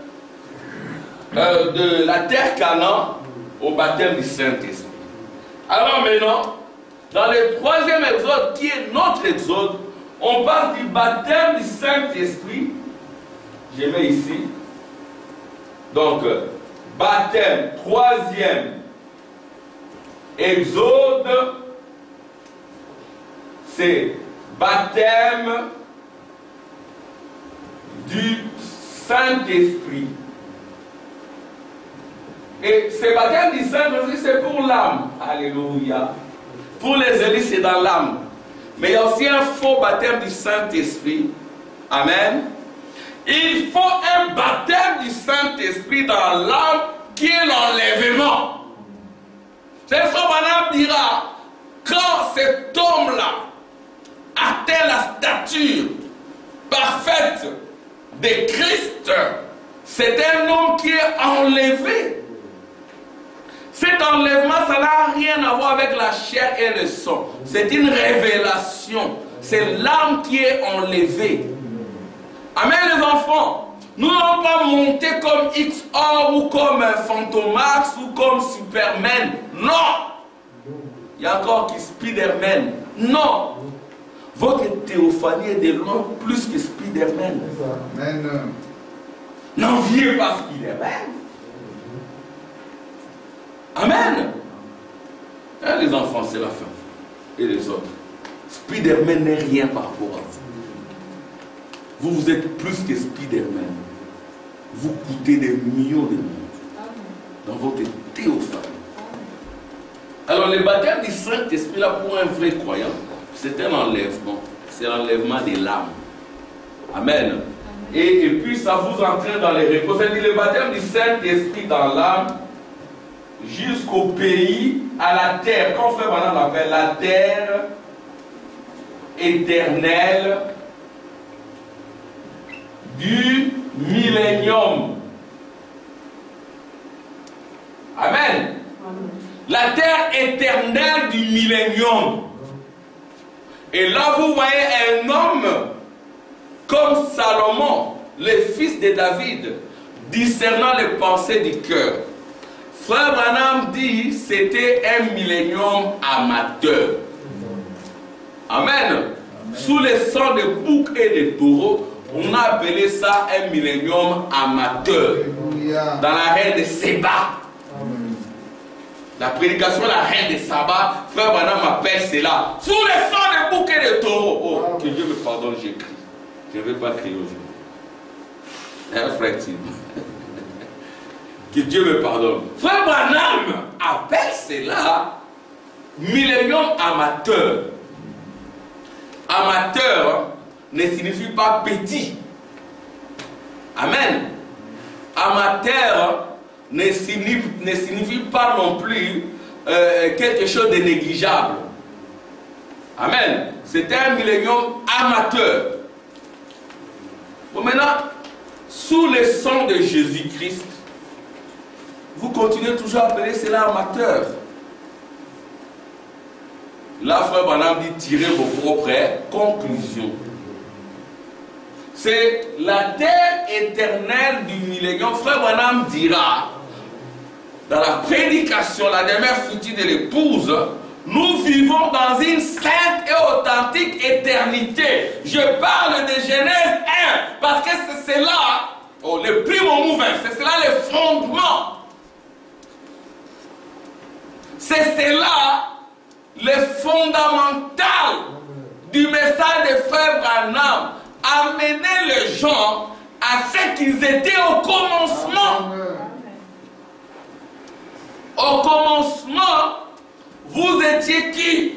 de la terre Canaan au baptême du Saint-Esprit. Alors maintenant, dans le troisième exode, qui est notre exode, on passe du baptême du Saint-Esprit. Je mets ici. Donc, baptême, troisième exode, c'est baptême du Saint-Esprit. Et ce baptême du Saint-Esprit, c'est pour l'âme. Alléluia. Pour les élites, c'est dans l'âme. Mais il y a aussi un faux baptême du Saint-Esprit. Amen. Il faut un baptême du Saint-Esprit dans l'âme qui est l'enlèvement. C'est ce qu'on dira. Quand cet homme-là atteint la stature parfaite de Christ, c'est un homme qui est enlevé. Cet enlèvement, ça n'a rien à voir avec la chair et le sang. C'est une révélation. C'est l'âme qui est enlevée. Amen, les enfants. Nous n'allons pas monter comme XOR ou comme Fantomax ou comme Superman. Non. Il y a encore qui Spiderman. Non. Votre théophanie est de loin plus que Spiderman. Amen. N'enviez pas Spiderman. Amen. Et les enfants, c'est la fin. Et les autres. Spiderman n'est rien par rapport à vous. Vous êtes plus que Spiderman. Vous coûtez des millions de monde dans votre théophanie. Alors, le baptême du Saint-Esprit, là, pour un vrai croyant, c'est un enlèvement. C'est l'enlèvement de l'âme. Amen. Et puis, ça vous entraîne dans les repos. C'est-à-dire le baptême du Saint-Esprit dans l'âme jusqu'au pays, à la terre. Quand on fait maintenant l'appel, la terre éternelle du millénium. Amen. La terre éternelle du millénium. Et là, vous voyez un homme comme Salomon, le fils de David, discernant les pensées du cœur. Frère Branham dit c'était un millénium amateur. Amen. Sous le sang de bouc et de taureau, on a appelé ça un millénium amateur. Dans la reine de Séba. La prédication de la reine de Saba, frère Branham appelle cela. Sous le sang de bouc et de taureau. Oh, que Dieu me pardonne, j'écris. Je ne vais pas crier aujourd'hui. Hein, frère Tim? Que Dieu me pardonne. Frère Branham appelle cela millénium amateur. Amateur ne signifie pas petit. Amen. amateur ne signifie pas non plus quelque chose de négligeable. Amen. C'était un millénium amateur. Bon, maintenant, sous le sang de Jésus-Christ, vous continuez toujours à appeler cela amateur. Là, frère Branham dit tirez vos propres conclusions. C'est la terre éternelle du millénium. Frère Branham dira, dans la prédication, la demeure future de l'épouse, nous vivons dans une sainte et authentique éternité. Je parle de Genèse 1, parce que c'est là, le primo mover, c'est là le fondement. C'est cela le fondamental du message de Frère Branham. Amener les gens à ce qu'ils étaient au commencement. Au commencement, vous étiez qui?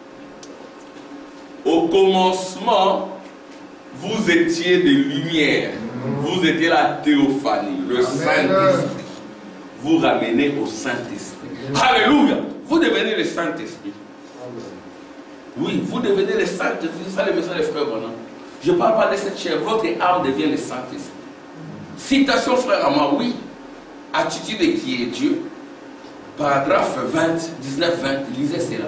Au commencement, vous étiez des lumières. Vous étiez la théophanie, le Saint-Esprit. Vous ramenez au Saint-Esprit. Alléluia! Vous devenez le Saint-Esprit. Oui, vous devenez le Saint-Esprit. C'est ça le message des frères Branham. Je ne parle pas de cette chair. Votre âme devient le Saint-Esprit. Citation, frère à moi, oui. Attitude de qui est Dieu. Paragraphe 19-20. Lisez cela.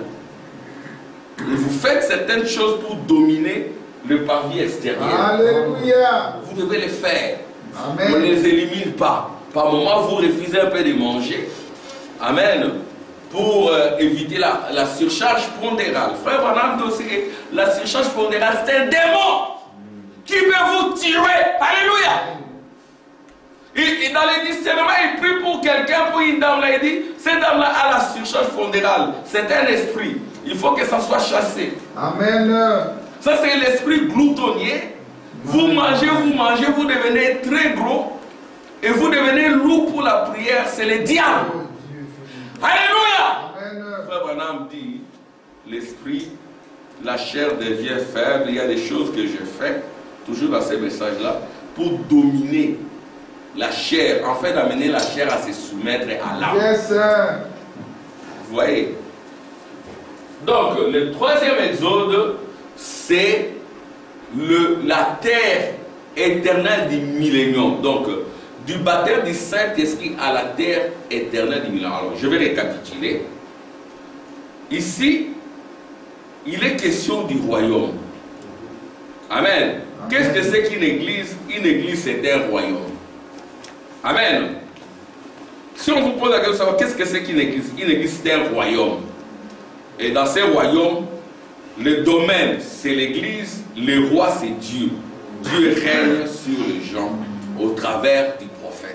Et vous faites certaines choses pour dominer le parvis extérieur. Alléluia. Vous devez les faire. Amen. On ne les élimine pas. Par moment, vous refusez un peu de manger. Amen. Pour éviter la surcharge pondérale. Frère Branham dit aussi que la surcharge pondérale, c'est un démon qui peut vous tuer. Alléluia. Et dans les discernements, il prie pour quelqu'un, pour une dame là, il dit, cette dame-là a la surcharge pondérale. C'est un esprit. Il faut que ça soit chassé. Amen. Ça, c'est l'esprit gloutonnier. Vous mangez, vous devenez très gros. Et vous devenez lourd pour la prière. C'est le diable. Alléluia. Amen. Frère Branham dit, l'esprit, la chair devient faible. Il y a des choses que je fais, toujours dans ces messages-là, pour dominer la chair, en fait d'amener la chair à se soumettre à l'âme. Yes, sir. Vous voyez? Donc, le troisième exode, c'est la terre éternelle du millénium. Donc, du baptême du Saint-Esprit à la terre éternelle du millénium. Alors, je vais récapituler. Ici, il est question du royaume. Amen. Qu'est-ce que c'est qu'une église? Une église, c'est un royaume. Amen. Si on vous pose la question de savoir qu'est-ce que c'est qu'une église? Une église, c'est un royaume. Et dans ces royaumes, le domaine, c'est l'église, le roi, c'est Dieu. Dieu règne sur les gens au travers du prophète.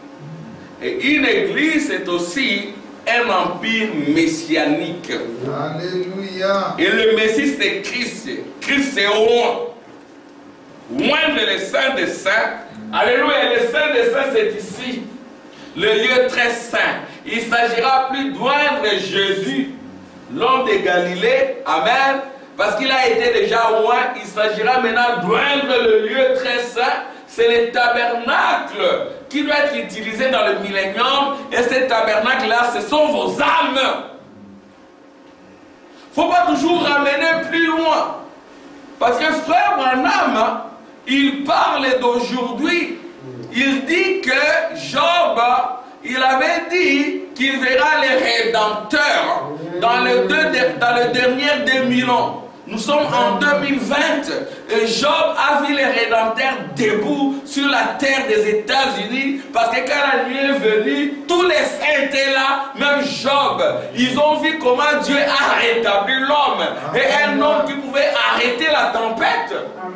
Et une église, c'est aussi un empire messianique. Alléluia. Et le Messie, c'est Christ. Christ, c'est roi. Moindre le Saint des Saints. Alléluia. Le Saint des Saints, c'est ici. Le lieu très saint. Il s'agira plus d'oindre Jésus, l'homme de Galilée. Amen. Parce qu'il a été déjà loin. Il s'agira maintenant d'oindre le lieu très saint. C'est le tabernacle qui doit être utilisé dans le millénium. Et ce tabernacle-là, ce sont vos âmes. Il ne faut pas toujours ramener plus loin. Parce que frère Branham, il parle d'aujourd'hui. Il dit que Job, il avait dit qu'il verra les rédempteurs dans les dernières 2000 ans. Nous sommes en 2020 et Job a vu les rédempteurs debout sur la terre des États-Unis parce que quand la nuit est venue, tous les saints étaient là, même Job. Ils ont vu comment Dieu a rétabli l'homme et un homme qui pouvait arrêter la tempête.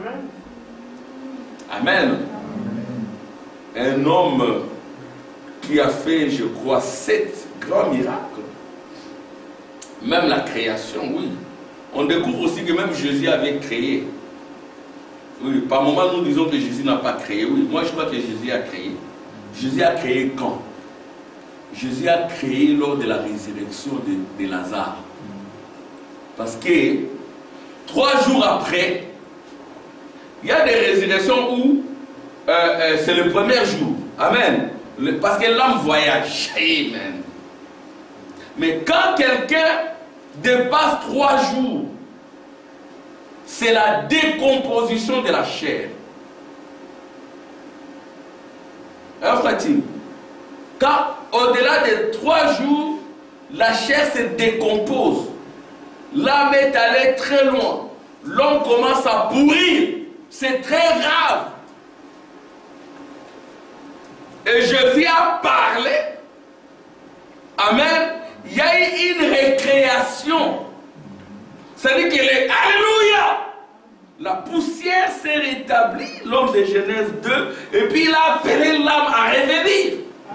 Amen. Un homme qui a fait, je crois, 7 grands miracles. Même la création, oui. On découvre aussi que même Jésus avait créé. Oui, par moment, nous disons que Jésus n'a pas créé. Oui, moi je crois que Jésus a créé. Jésus a créé quand? Jésus a créé lors de la résurrection de Lazare. Parce que 3 jours après, il y a des résurrections où c'est le premier jour. Amen. Parce que l'âme voyage. Amen. Mais quand quelqu'un dépasse 3 jours, c'est la décomposition de la chair. Hein, frère-t-il? Quand au-delà de 3 jours, la chair se décompose. L'âme est allée très loin. L'homme commence à pourrir. C'est très grave. Et je viens parler. Amen. Il y a eu une récréation. C'est-à-dire que alléluia, la poussière s'est rétablie, l'homme de Genèse 2, et puis il a appelé l'âme à revenir.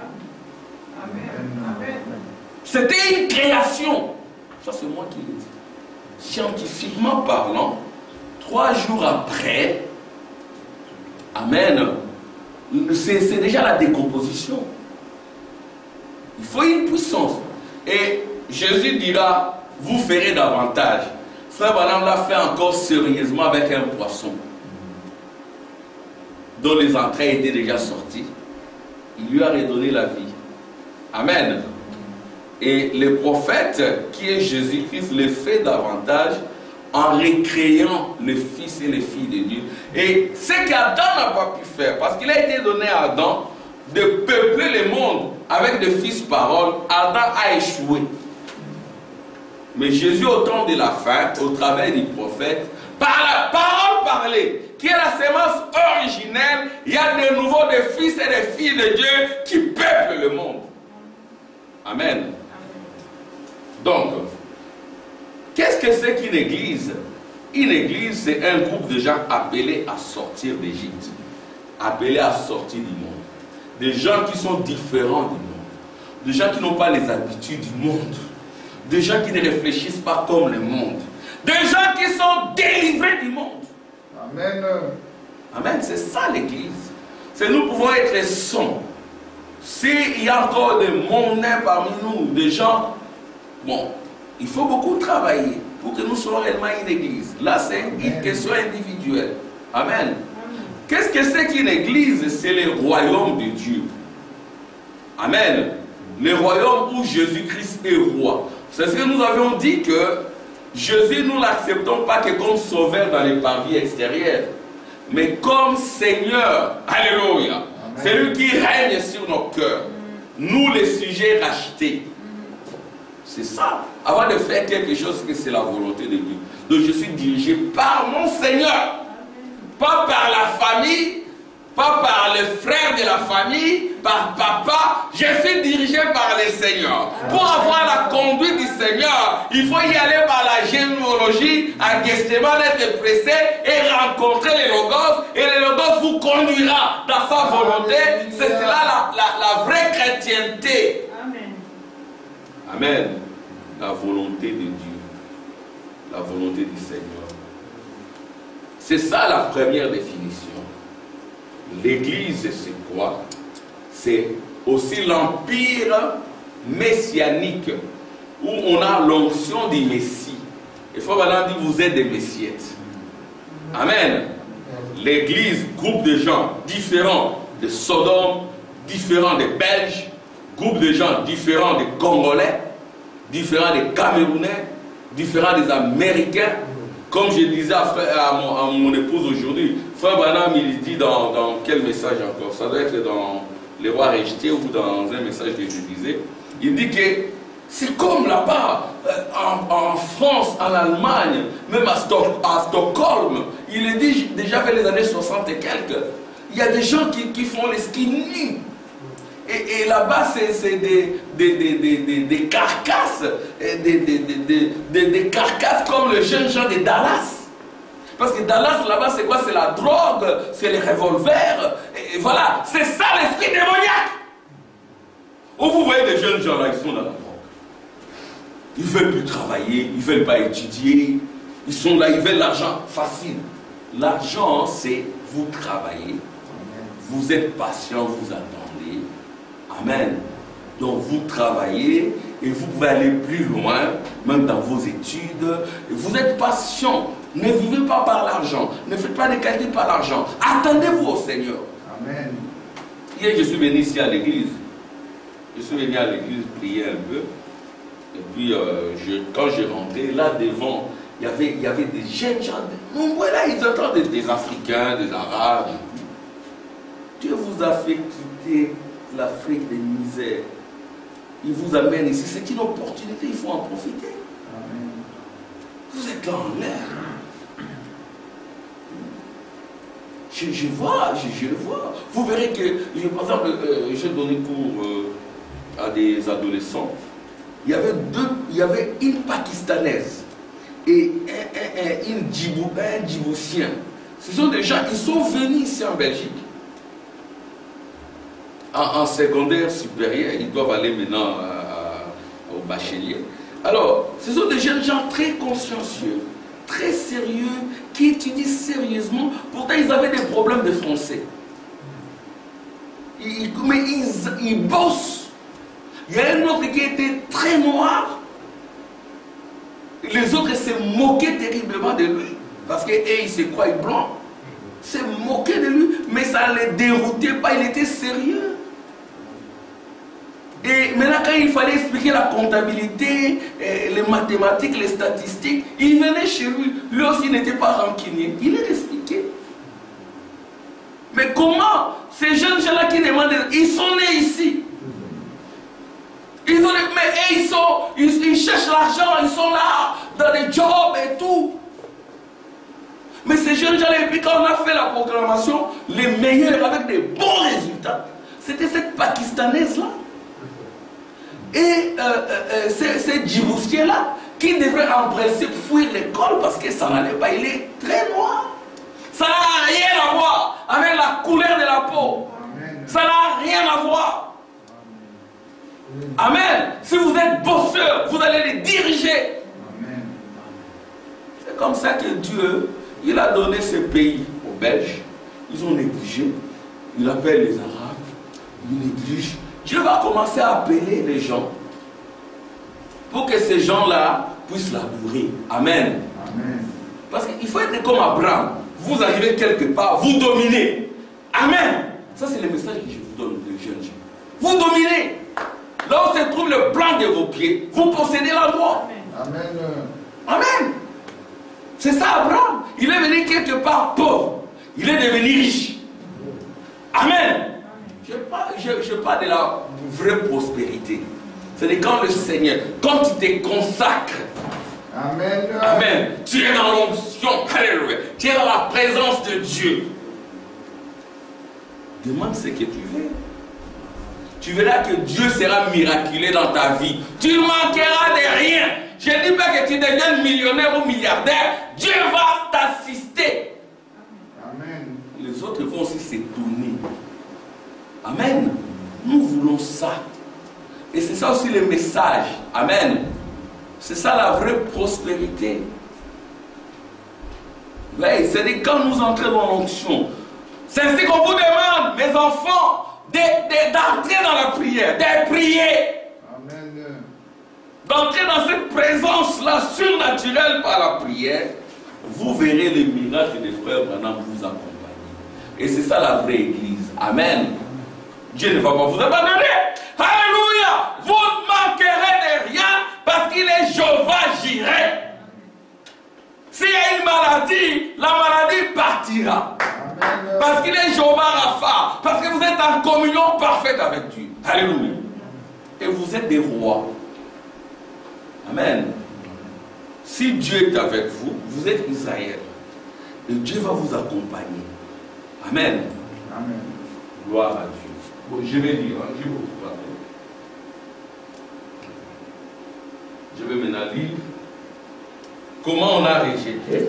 C'était une création. Ça, c'est moi qui l'ai dit. Scientifiquement parlant, 3 jours après, amen, c'est déjà la décomposition. Il faut une puissance. Et Jésus dira, vous ferez davantage. Frère Branham l'a fait encore sérieusement avec un poisson dont les entrailles étaient déjà sorties. Il lui a redonné la vie. Amen. Et le prophète qui est Jésus-Christ le fait davantage en recréant les fils et les filles de Dieu. Et ce qu'Adam n'a pas pu faire, parce qu'il a été donné à Adam de peupler le monde avec des fils paroles, Adam a échoué. Mais Jésus, au temps de la fin, au travers du prophète, par la parole parlée, qui est la sémence originelle, il y a de nouveau des fils et des filles de Dieu qui peuplent le monde. Amen. Donc, qu'est-ce que c'est qu'une église? Une église, c'est un groupe de gens appelés à sortir d'Égypte, appelés à sortir du monde. Des gens qui sont différents du monde, des gens qui n'ont pas les habitudes du monde, des gens qui ne réfléchissent pas comme le monde, des gens qui sont délivrés du monde. Amen. Amen, c'est ça l'église. C'est nous pouvons être saints. S'il y a encore des mondains parmi nous, des gens, bon, il faut beaucoup travailler pour que nous soyons réellement une église. Là, c'est une question individuelle. Amen. Qu'est-ce que c'est qu'une église? C'est le royaume de Dieu. Amen. Le royaume où Jésus-Christ est roi. C'est ce que nous avions dit, que Jésus, nous ne l'acceptons pas que comme sauveur dans les parvis extérieurs, mais comme Seigneur. Alléluia. C'est lui qui règne sur nos cœurs. Nous, les sujets rachetés. C'est ça. Avant de faire quelque chose, c'est la volonté de Dieu. Donc je suis dirigé par mon Seigneur. Pas par la famille, pas par les frères de la famille, par papa. Je suis dirigé par le Seigneur. Pour avoir la conduite du Seigneur, il faut y aller par la généalogie, à Gethsémane, être pressé et rencontrer les Logos. Et le Logos vous conduira dans sa volonté. C'est cela la vraie chrétienté. Amen. Amen. La volonté de Dieu. La volonté du Seigneur. C'est ça la première définition. L'église, c'est quoi? C'est aussi l'empire messianique, où on a l'onction du Messie. Il faut maintenant dire, vous êtes des messiettes. Amen. L'église, groupe de gens différents de Sodome, différents des Belges, groupe de gens différents des Congolais, différents des Camerounais, différents des Américains. Comme je disais à mon épouse aujourd'hui, Frère Branham, il dit dans quel message encore? Ça doit être dans Les Rois Rejetés ou dans un message que je disais. Il dit que c'est comme là-bas, en France, en Allemagne, même à Stockholm. Il est dit déjà vers les années 60 et quelques. Il y a des gens qui font les skis nus. Et là-bas, c'est des carcasses, des carcasses comme le jeune gens de Dallas. Parce que Dallas, là-bas, c'est quoi? C'est la drogue, c'est les revolvers. Et voilà, c'est ça l'esprit démoniaque. Où vous voyez des jeunes gens là, ils sont dans la drogue. Ils ne veulent plus travailler, ils ne veulent pas étudier. Ils sont là, ils veulent l'argent facile. L'argent, c'est vous travaillez, vous êtes patient, vous attendez. Amen. Donc vous travaillez et vous pouvez aller plus loin, même dans vos études. Vous êtes patient. Ne vivez pas par l'argent. Ne faites pas des calculs par l'argent. Attendez-vous au Seigneur. Amen. Hier, je suis venu ici à l'église. Je suis venu à l'église prier un peu. Et puis, quand j'ai rentré, là devant, il y avait des jeunes gens. Nombreux là, ils entendent des Africains, des Arabes. Dieu vous a fait quitter l'Afrique des misères. Il vous amène ici. C'est une opportunité, il faut en profiter. Amen. Vous êtes là en l'air. Je le vois. Vous verrez que, par exemple, j'ai donné cours à des adolescents. Il y avait une Pakistanaise et un Djiboutien. Ce sont des gens, ils sont venus ici en Belgique. En secondaire supérieur, ils doivent aller maintenant au bachelier. Alors, ce sont des jeunes gens très consciencieux, très sérieux, qui étudient sérieusement. Pourtant, ils avaient des problèmes de français. Mais ils bossent. Il y a un autre qui était très noir. Les autres se moquaient terriblement de lui. Parce qu'il se croyait blanc. Se moquaient de lui. Mais ça ne les déroutait pas. Il était sérieux. Et maintenant, quand il fallait expliquer la comptabilité, les mathématiques, les statistiques, il venait chez lui. Lui aussi n'était pas rancunier. Il les expliquait. Mais comment ces jeunes gens-là qui demandent, ils sont nés ici. Ils cherchent l'argent, ils sont là, dans les jobs et tout. Mais ces jeunes gens-là, et puis quand on a fait la proclamation, les meilleurs avec des bons résultats, c'était cette Pakistanaise-là. Et c'est Djiboutien-là qui devrait en principe fuir l'école parce que ça n'allait pas, il est très noir. Ça n'a rien à voir avec la couleur de la peau. Amen. Ça n'a rien à voir. Amen. Si vous êtes bosseur, vous allez les diriger. C'est comme ça que Dieu, il a donné ce pays aux Belges. Ils ont négligé. Il appelle les Arabes. Ils négligent. Dieu va commencer à appeler les gens pour que ces gens-là puissent labourer. Amen. Amen. Parce qu'il faut être comme Abraham. Vous arrivez quelque part, vous dominez. Amen. Ça, c'est le message que je vous donne, les jeunes gens. Vous dominez. Là où se trouve le plan de vos pieds, vous possédez l'endroit. Amen. Amen. C'est ça, Abraham. Il est venu quelque part pauvre. Il est devenu riche. Amen. Je parle de la vraie prospérité. C'est quand le Seigneur, quand tu te consacres. Amen. Amen. Tu es dans l'onction. Alléluia. Tu es dans la présence de Dieu. Demande ce que tu veux. Tu verras que Dieu sera miraculé dans ta vie. Tu ne manqueras de rien. Je ne dis pas que tu deviens millionnaire ou milliardaire. Dieu va t'assister. Amen. Les autres vont aussi s'étonner. Amen. Nous voulons ça. Et c'est ça aussi le message. Amen. C'est ça la vraie prospérité. Oui, c'est quand nous entrons dans l'onction. C'est ainsi qu'on vous demande, mes enfants, d'entrer dans la prière, de prier. Amen. D'entrer dans cette présence-là surnaturelle par la prière. Vous verrez les miracles des frères Branham vous accompagner. Et c'est ça la vraie église. Amen. Dieu ne va pas vous abandonner. Alléluia. Vous ne manquerez de rien parce qu'il est Jéhovah-Jireh. S'il y a une maladie, la maladie partira. Amen. Parce qu'il est Jéhovah-Rapha. Parce que vous êtes en communion parfaite avec Dieu. Alléluia. Et vous êtes des rois. Amen. Si Dieu est avec vous, vous êtes Israël. Et Dieu va vous accompagner. Amen. Amen. Gloire à Dieu. Bon, je vais lire, je vais vous parler. Je vais maintenant lire comment on a rejeté.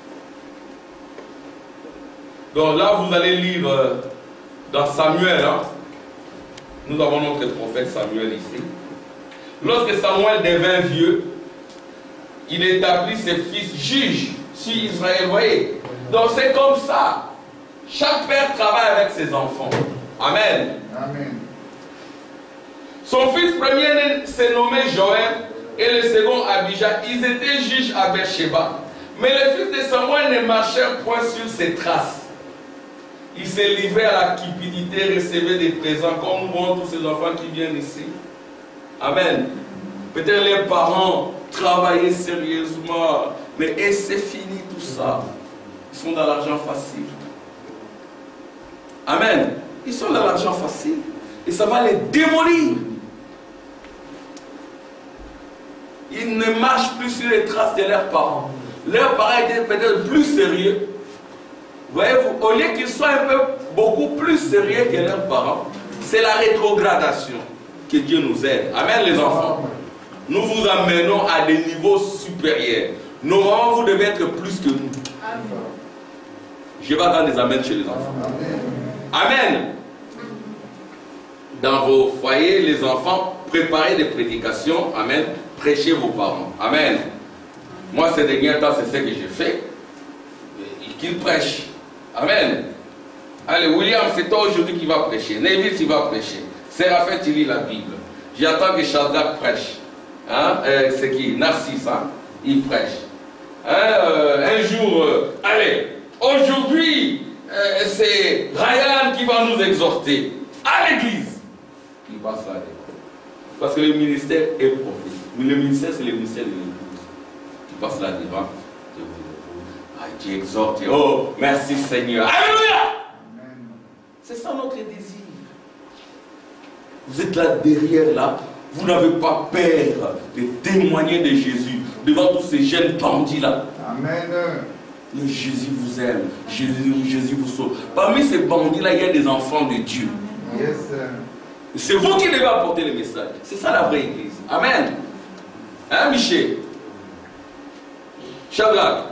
Donc là, vous allez lire dans Samuel. Hein. Nous avons notre prophète Samuel ici. Lorsque Samuel devint vieux, il établit ses fils juges sur Israël. Vous voyez? Donc c'est comme ça. Chaque père travaille avec ses enfants. Amen. Amen. Son fils premier s'est nommé Joël et le second Abijah. Ils étaient juges à Beersheba. Mais les fils de Samuel ne marchèrent point sur ses traces. il s'est livré à la cupidité, recevait des présents, comme nous voyons tous ces enfants qui viennent ici. Amen. Peut-être les parents travaillaient sérieusement, mais et c'est fini tout ça. Ils sont dans l'argent facile. Amen. Ils sont dans l'argent facile. Et ça va les démolir. Ils ne marchent plus sur les traces de leurs parents. Leurs parents étaient peut-être plus sérieux. Voyez-vous, au lieu qu'ils soient un peu beaucoup plus sérieux que leurs parents, c'est la rétrogradation. Que Dieu nous aide. Amen les enfants. Nous vous amenons à des niveaux supérieurs. Normalement, vous devez être plus que nous. Je vais attendre des amens chez les enfants. Amen. Dans vos foyers, les enfants, préparez des prédications. Amen. Prêchez vos parents. Amen. Moi, ces derniers temps, c'est ce que j'ai fait. Qu'ils prêchent. Amen. Allez, William, c'est toi aujourd'hui qui va prêcher. Neville, tu vas prêcher. Séraphin, tu lis la Bible. J'attends que Shadrach prêche. Hein? C'est qui? Narcisse, hein? Il prêche. Un jour, allez, aujourd'hui, c'est Ryan qui va nous exhorter à l'église. Il passe là. Parce que le ministère est prophétique. Mais le ministère, c'est le ministère de l'église. Il passe là devant. Tu exhortes. Oh, merci Seigneur. Alléluia! C'est ça notre désir. Vous êtes là derrière là. Vous n'avez pas peur de témoigner de Jésus devant tous ces jeunes bandits là. Amen. Mais Jésus vous aime. Jésus vous sauve. Parmi ces bandits là, il y a des enfants de Dieu. Yes. C'est vous qui devez apporter le message. C'est ça la vraie église. Amen. Hein, Michel? Shadrach?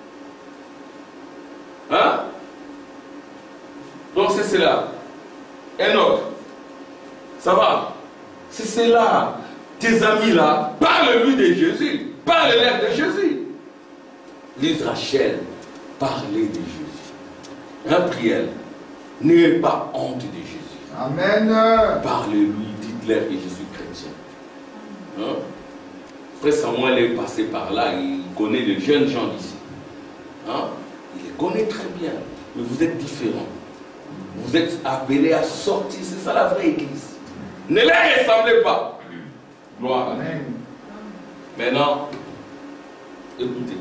Hein? Donc c'est cela. Enoch? Ça va? C'est cela. Tes amis là, parle-lui de Jésus. Parle-leur de Jésus. Lise Rachel, parlez de Jésus. Un prière. N'ayez pas honte de Jésus. Amen. Parlez-lui, dites-leur que je suis chrétien. Hein? Frère Samuel est passé par là, il connaît les jeunes gens d'ici. Hein? Il les connaît très bien. Mais vous êtes différents. Vous êtes appelés à sortir. C'est ça la vraie église. Ne les ressemblez pas. Gloire à Dieu. Maintenant, écoutez.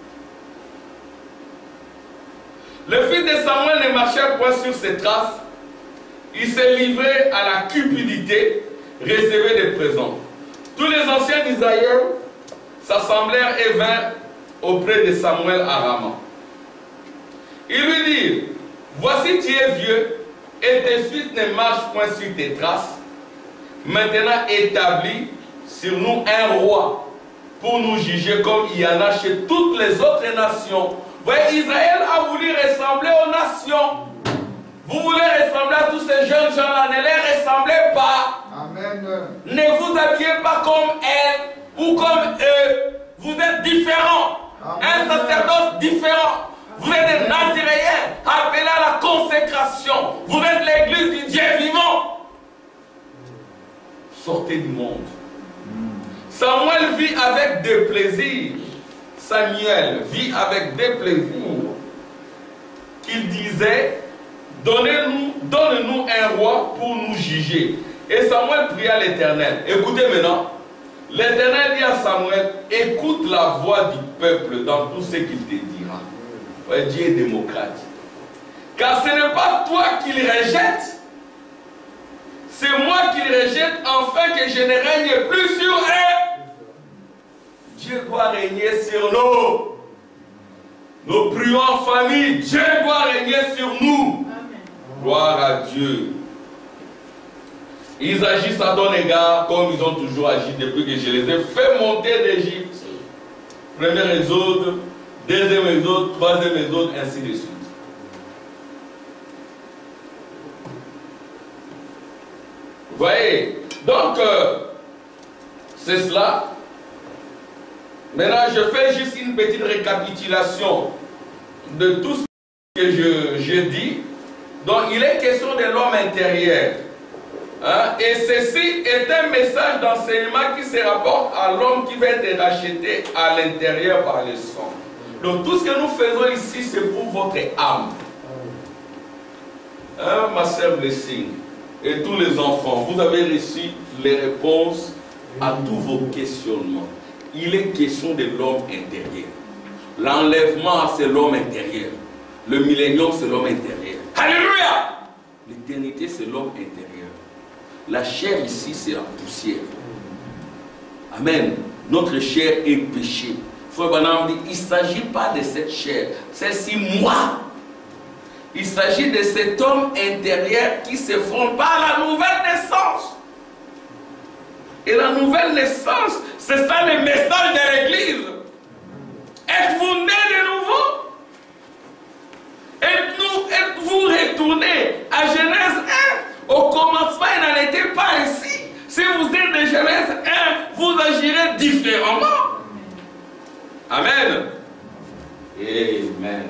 Le fils de Samuel ne marchait point sur ses traces. Il s'est livré à la cupidité, recevait des présents. Tous les anciens d'Israël s'assemblèrent et vinrent auprès de Samuel à Rama. Ils lui dirent, voici tu es vieux et tes fils ne marchent point sur tes traces. Maintenant établis sur nous un roi pour nous juger comme il y en a chez toutes les autres nations. Voyez, Israël a voulu ressembler aux nations. Vous voulez ressembler à tous ces jeunes gens-là, ne les ressemblez pas. Amen. Ne vous habillez pas comme elles ou comme eux. Vous êtes différents. Un sacerdoce différent. Vous êtes des Naziréens appelés à la consécration. Vous êtes l'église du Dieu vivant. Sortez du monde. Samuel vit avec des plaisirs. Samuel vit avec des plaisirs. Qu'il disait, donne-nous un roi pour nous juger. Et Samuel pria l'Éternel. Écoutez maintenant. L'Éternel dit à Samuel, écoute la voix du peuple dans tout ce qu'il te dira. Ouais, Dieu est démocrate. Car ce n'est pas toi qui le rejettes. C'est moi qui le rejette afin que je ne règne plus sur eux. Dieu doit régner sur nous. Nous prions en famille. Dieu doit régner sur nous. Amen. Gloire à Dieu. Ils agissent à ton égard comme ils ont toujours agi depuis que je les ai fait monter d'Égypte. Premier exode, deuxième exode, troisième exode, ainsi de suite. Vous voyez, donc c'est cela. Maintenant, je fais juste une petite récapitulation de tout ce que je dis. Donc, il est question de l'homme intérieur. Hein? Et ceci est un message d'enseignement qui se rapporte à l'homme qui va être racheté à l'intérieur par le sang. Donc, tout ce que nous faisons ici, c'est pour votre âme. Ma sœur Blessing et tous les enfants, vous avez reçu les réponses à tous vos questionnements. Il est question de l'homme intérieur. L'enlèvement, c'est l'homme intérieur. Le millénium, c'est l'homme intérieur. Alléluia! L'éternité, c'est l'homme intérieur. La chair ici, c'est la poussière. Amen. Notre chair est péché. Frère Branham dit, il ne s'agit pas de cette chair. C'est moi. Il s'agit de cet homme intérieur qui se forme par la nouvelle naissance. Et la nouvelle naissance, c'est ça le message de l'Église. Êtes-vous né de nouveau? Êtes-vous retourné à Genèse 1? Au commencement, il n'en était pas ainsi. Si vous êtes de Genèse 1, vous agirez différemment. Amen. Amen.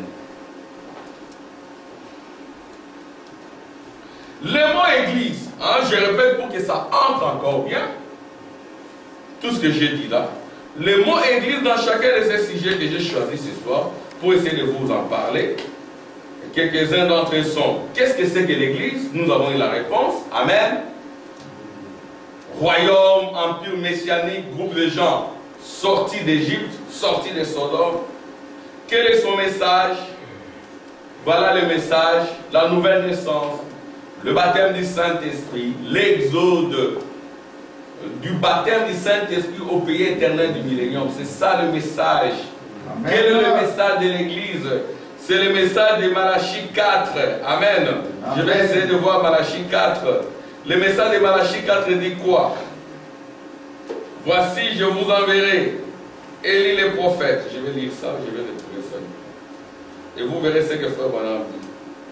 Le mot église, je répète pour que ça entre encore bien, tout ce que j'ai dit là. Le mot église dans chacun de ces sujets que j'ai choisi ce soir, pour essayer de vous en parler. Quelques-uns d'entre eux sont, qu'est-ce que c'est que l'église? Nous avons eu la réponse. Amen. Royaume, empire messianique, groupe de gens sortis d'Égypte, sortis de Sodome. Quel est son message? Voilà le message, la nouvelle naissance, le baptême du Saint-Esprit, l'exode du baptême du Saint-Esprit au pays éternel du millénium. C'est ça le message. Amen. Quel est le message de l'église? C'est le message de Malachie 4. Amen. Amen. Je vais essayer de voir Malachie 4. Le message de Malachie 4 dit quoi? Voici, je vous enverrai Élie le prophète. Je vais lire ça, je vais retrouver ça. Et vous verrez ce que Frère Branham dit.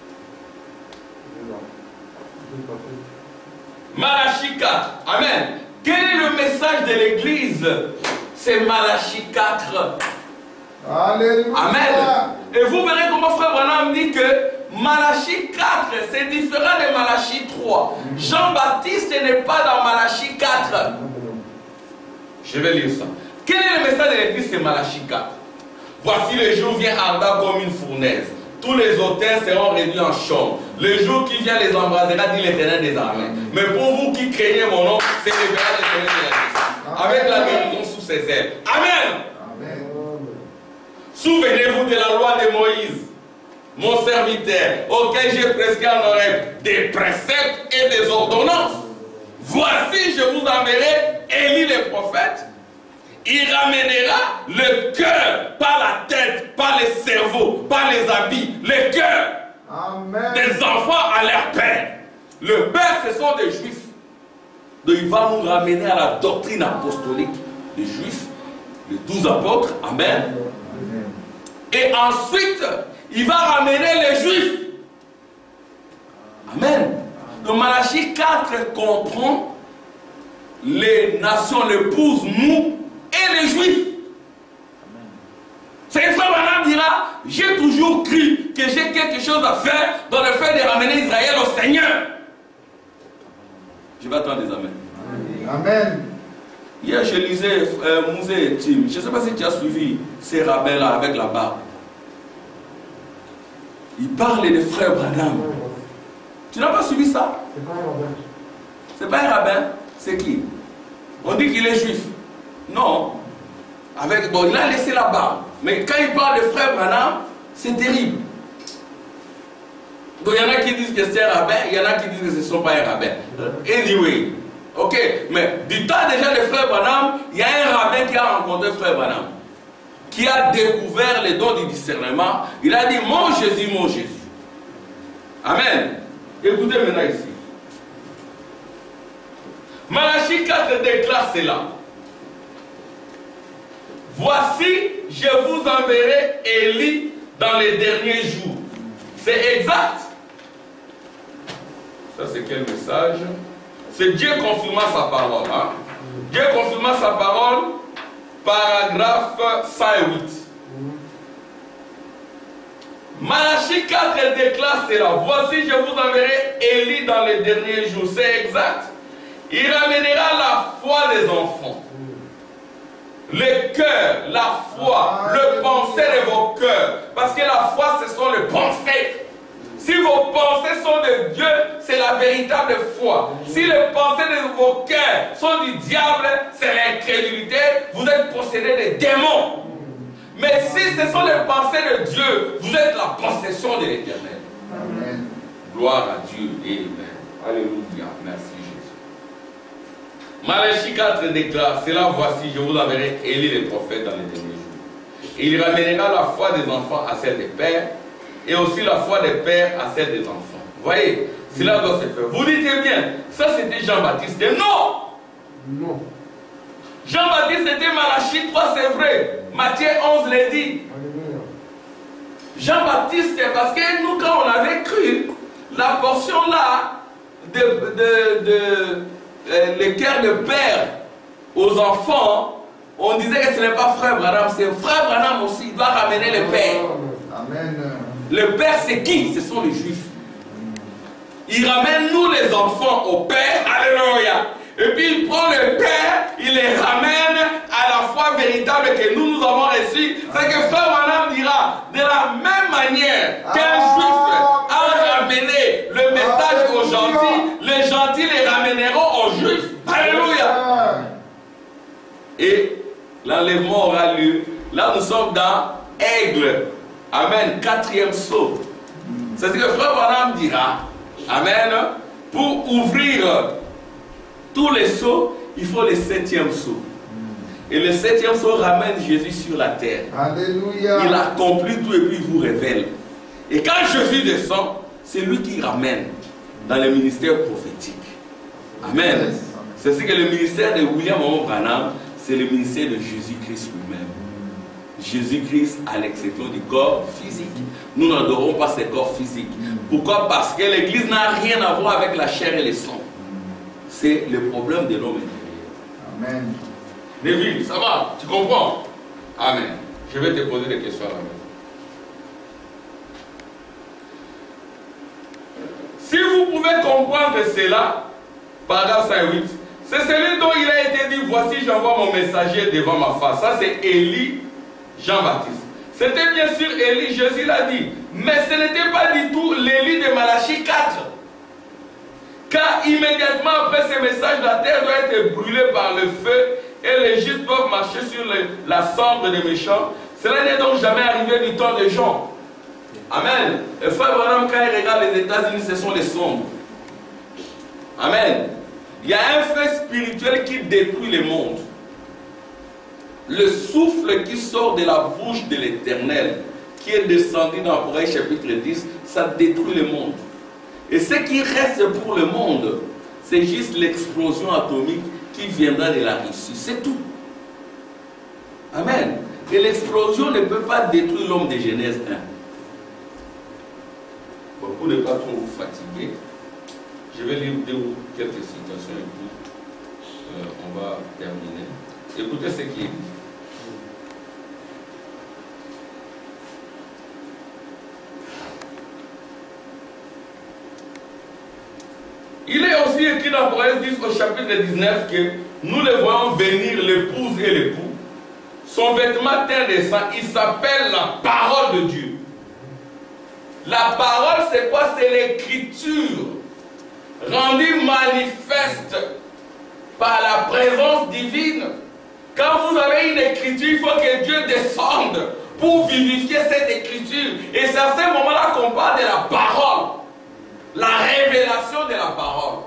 Malachie 4. Amen. Quel est le message de l'église? C'est Malachie 4. Alléluia. Amen. Et vous verrez comment Frère Branham dit que Malachie 4, c'est différent de Malachie 3. Jean-Baptiste n'est pas dans Malachie 4. Je vais lire ça. Quel est le message de l'église? C'est Malachie 4. Voici le jour vient ardent comme une fournaise. Tous les autels seront réduits en chaume. Le jour qui vient les embrasera, dit l'Éternel des armées. Mais pour vous qui craignez mon nom, c'est le verra l'Éternel de la avec la guérison sous ses ailes. Amen. Amen. Souvenez-vous de la loi de Moïse, mon serviteur, auquel j'ai prescrit en oreille des préceptes et des ordonnances. Voici, je vous enverrai Élie le prophète. Il ramènera le cœur, pas la tête, pas le cerveau, pas les habits, le cœur des enfants à leur père. Le père, ce sont des juifs. Donc il va nous ramener à la doctrine apostolique des juifs, les 12 apôtres. Amen. Et ensuite, il va ramener les juifs. Amen. Donc Malachie 4 comprend les nations, l'épouse, nous et les juifs. C'est une fois Branham dira, j'ai toujours cru que j'ai quelque chose à faire dans le fait de ramener Israël au Seigneur. Je vais attendre des amens. Amen. Hier je lisais Mouzé et Tim. Je ne sais pas si tu as suivi ces rabbins-là avec la barbe. Ils parlent des frères Branham. Tu n'as pas suivi ça? C'est pas un rabbin. C'est pas un rabbin? C'est qui? On dit qu'il est juif. Non. Bon, il a laissé la barbe. Mais quand il parle de frère Branham, c'est terrible. Donc il y en a qui disent que c'est un rabbin, il y en a qui disent que ce ne sont pas un rabbin. Anyway. Ok. Mais du temps déjà de frère Branham, il y a un rabbin qui a rencontré frère Branham, qui a découvert les dons du discernement. Il a dit, mon Jésus, mon Jésus. Amen. Écoutez maintenant ici. Malachie 4 déclare cela. Voici, je vous enverrai Élie dans les derniers jours. C'est exact. Ça c'est quel message? C'est Dieu confirmant sa parole. Hein? Dieu confirmant sa parole, paragraphe 108. Malachie 4 déclare cela. Voici, je vous enverrai Élie dans les derniers jours. C'est exact. Il ramènera la foi des enfants. Le cœur, la foi, le penser de vos cœurs. Parce que la foi, ce sont les pensées. Si vos pensées sont de Dieu, c'est la véritable foi. Si les pensées de vos cœurs sont du diable, c'est l'incrédulité. Vous êtes possédés des démons. Mais si ce sont les pensées de Dieu, vous êtes la possession de l'Éternel. Amen. Gloire à Dieu. Amen. Alléluia. Merci Jésus. Malachie 4 déclare, c'est là voici, je vous enverrai Élie le prophète dans les derniers jours. Et il ramènera la foi des enfants à celle des pères, et aussi la foi des pères à celle des enfants. Vous voyez, cela doit se faire. Vous dites bien, ça c'était Jean-Baptiste. Non! Non. Jean-Baptiste était Malachie 3, c'est vrai. Matthieu 11 l'a dit. Alléluia. Jean-Baptiste, parce que nous, quand on avait cru, la portion là, le cœur de père aux enfants, on disait que ce n'est pas frère Branham, c'est frère Branham aussi, il doit ramener le père. Amen. Le père, c'est qui? Ce sont les juifs. Il ramène nous les enfants au père, alléluia. Et puis il prend le père, il les ramène à la foi véritable que nous avons reçue. C'est que frère Branham dira, de la même manière qu'un juif a ramené le message aux gentils, les gentils les ramèneront aux juifs. Alléluia. Et l'enlèvement aura lieu. Là nous sommes dans Aigle. Amen. 4e saut. C'est ce que frère Branham dira. Amen. Pour ouvrir tous les sauts, il faut le 7e saut. Et le 7e saut ramène Jésus sur la terre. Alléluia. Il accomplit tout et puis il vous révèle. Et quand Jésus descend, c'est lui qui ramène dans le ministère prophétique. Amen. C'est ce que le ministère de William Branham, c'est le ministère de Jésus-Christ lui-même. Jésus-Christ à l'exception du corps physique. Nous n'adorons pas ce corps physique. Pourquoi? Parce que l'Église n'a rien à voir avec la chair et le sang. C'est le problème de l'homme intérieur. Amen. Neville, ça va? Tu comprends? Amen. Je vais te poser des questions à la maison. Si vous pouvez comprendre cela, paragraphe 108, c'est celui dont il a été dit, voici j'envoie mon messager devant ma face. Ça c'est Élie, Jean-Baptiste. C'était bien sûr Élie, Jésus l'a dit. Mais ce n'était pas du tout l'Élie de Malachie 4. Car immédiatement après ce message, la terre doit être brûlée par le feu et les justes doivent marcher sur la cendre des méchants. Cela n'est donc jamais arrivé du temps des gens. Amen. Et frère Branham, quand il regarde les États-Unis, ce sont les sombres. Amen. Il y a un fait spirituel qui détruit le monde. Le souffle qui sort de la bouche de l'Éternel, qui est descendu dans Apocalypse chapitre 10, ça détruit le monde. Et ce qui reste pour le monde, c'est juste l'explosion atomique qui viendra de la Russie. C'est tout. Amen. Et l'explosion ne peut pas détruire l'homme de Genèse 1. Bon, pour ne pas trop vous fatiguer, je vais lire quelques citations et puis on va terminer. Écoutez ce qui est dit. Il est aussi écrit dans Apocalypse 10 au chapitre 19 que nous le voyons venir, l'épouse et l'époux. Son vêtement teint de sang, il s'appelle la parole de Dieu. La parole, c'est quoi? C'est l'écriture rendue manifeste par la présence divine. Quand vous avez une écriture, il faut que Dieu descende pour vivifier cette écriture. Et c'est à ce moment-là qu'on parle de la parole. La révélation de la parole.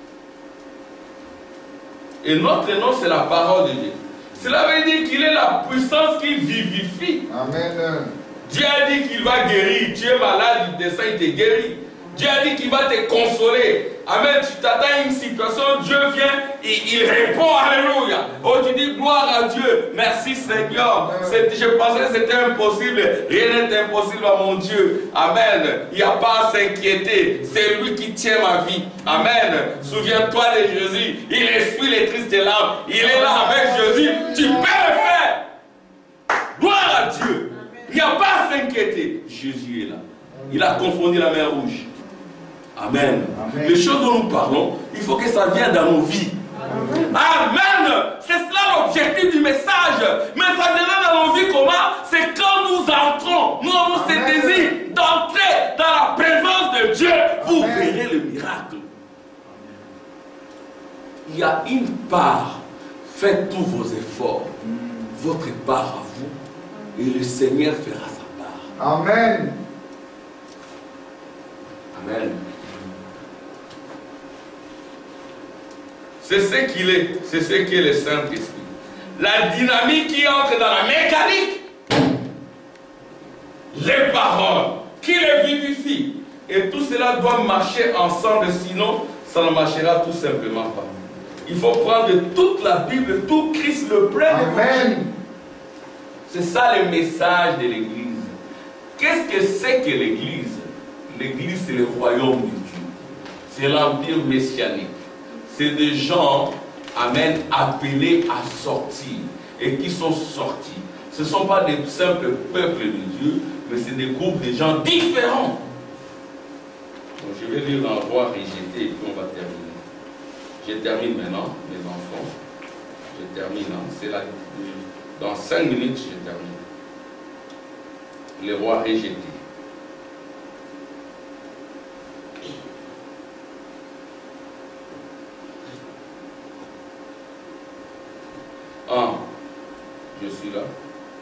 Et notre nom, c'est la parole de Dieu. Cela veut dire qu'il est la puissance qui vivifie. Amen. Dieu a dit qu'il va guérir. Tu es malade, il descend, il te guérit. Dieu a dit qu'il va te consoler. Amen. Tu t'attends à une situation, Dieu vient et il répond. Alléluia. Oh, tu dis gloire à Dieu. Merci Seigneur. Je pensais que c'était impossible. Rien n'est impossible à mon Dieu. Amen. Il n'y a pas à s'inquiéter. C'est lui qui tient ma vie. Amen. Souviens-toi de Jésus. Il essuie les tristes larmes. Il est là avec Jésus. Tu peux le faire. Gloire à Dieu. Il n'y a pas à s'inquiéter. Jésus est là. Il a confondu la mer rouge. Amen. Amen. Les choses dont nous parlons, il faut que ça vienne dans nos vies. Amen. Amen. C'est cela l'objectif du message. Mais ça vient dans nos vies comment? C'est quand nous entrons. Nous avons ce désir d'entrer dans la présence de y a une part. Faites tous vos efforts. Votre part à vous. Et le Seigneur fera sa part. Amen. Amen. C'est ce qu'il est. C'est ce qu'est le Saint-Esprit. La dynamique qui entre dans la mécanique. Les paroles qui les vivifient. Et tout cela doit marcher ensemble. Sinon, ça ne marchera tout simplement pas. Il faut prendre toute la Bible, tout Christ, le plein d'évangile. C'est ça le message de l'Église. Qu'est-ce que c'est que l'Église? L'Église, c'est le royaume de Dieu. C'est l'empire messianique. C'est des gens, amen, appelés à sortir. Et qui sont sortis. Ce ne sont pas des simples peuples de Dieu, mais c'est des groupes de gens différents. Donc, je vais lire dans le roi rejeté et puis on va terminer. Je termine maintenant, mes enfants. Je termine. C'est là. Dans 5 minutes, je termine. Le roi rejeté. Je suis là.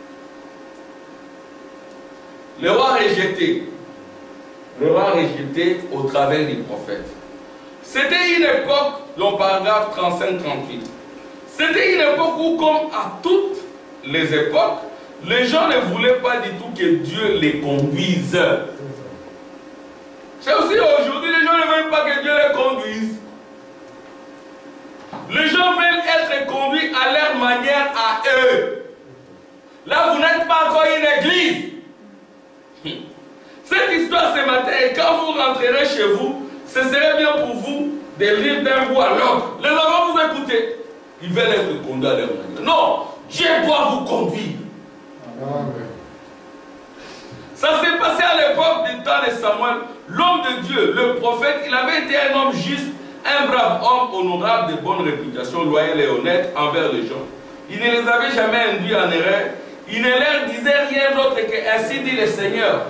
Le roi rejeté. Le roi rejeté au travers des prophètes. C'était une époque, le paragraphe 35-38. C'était une époque où, comme à toutes les époques, les gens ne voulaient pas du tout que Dieu les conduise. C'est aussi aujourd'hui, les gens ne veulent pas que Dieu les conduise. Les gens veulent être conduits à leur manière à eux. Là, vous n'êtes pas encore une église. Cette histoire ce matin, quand vous rentrerez chez vous, ce serait bien pour vous de lire d'un bout à l'autre. Les enfants vous écoutez. Ils veulent être conduits à leur manière. Non, Dieu doit vous conduire. Ça s'est passé à l'époque du temps de Samuel. L'homme de Dieu, le prophète, il avait été un homme juste, un brave homme honorable, de bonne réputation, loyal et honnête envers les gens. Il ne les avait jamais induits en erreur. Il ne leur disait rien d'autre que ainsi dit le Seigneur.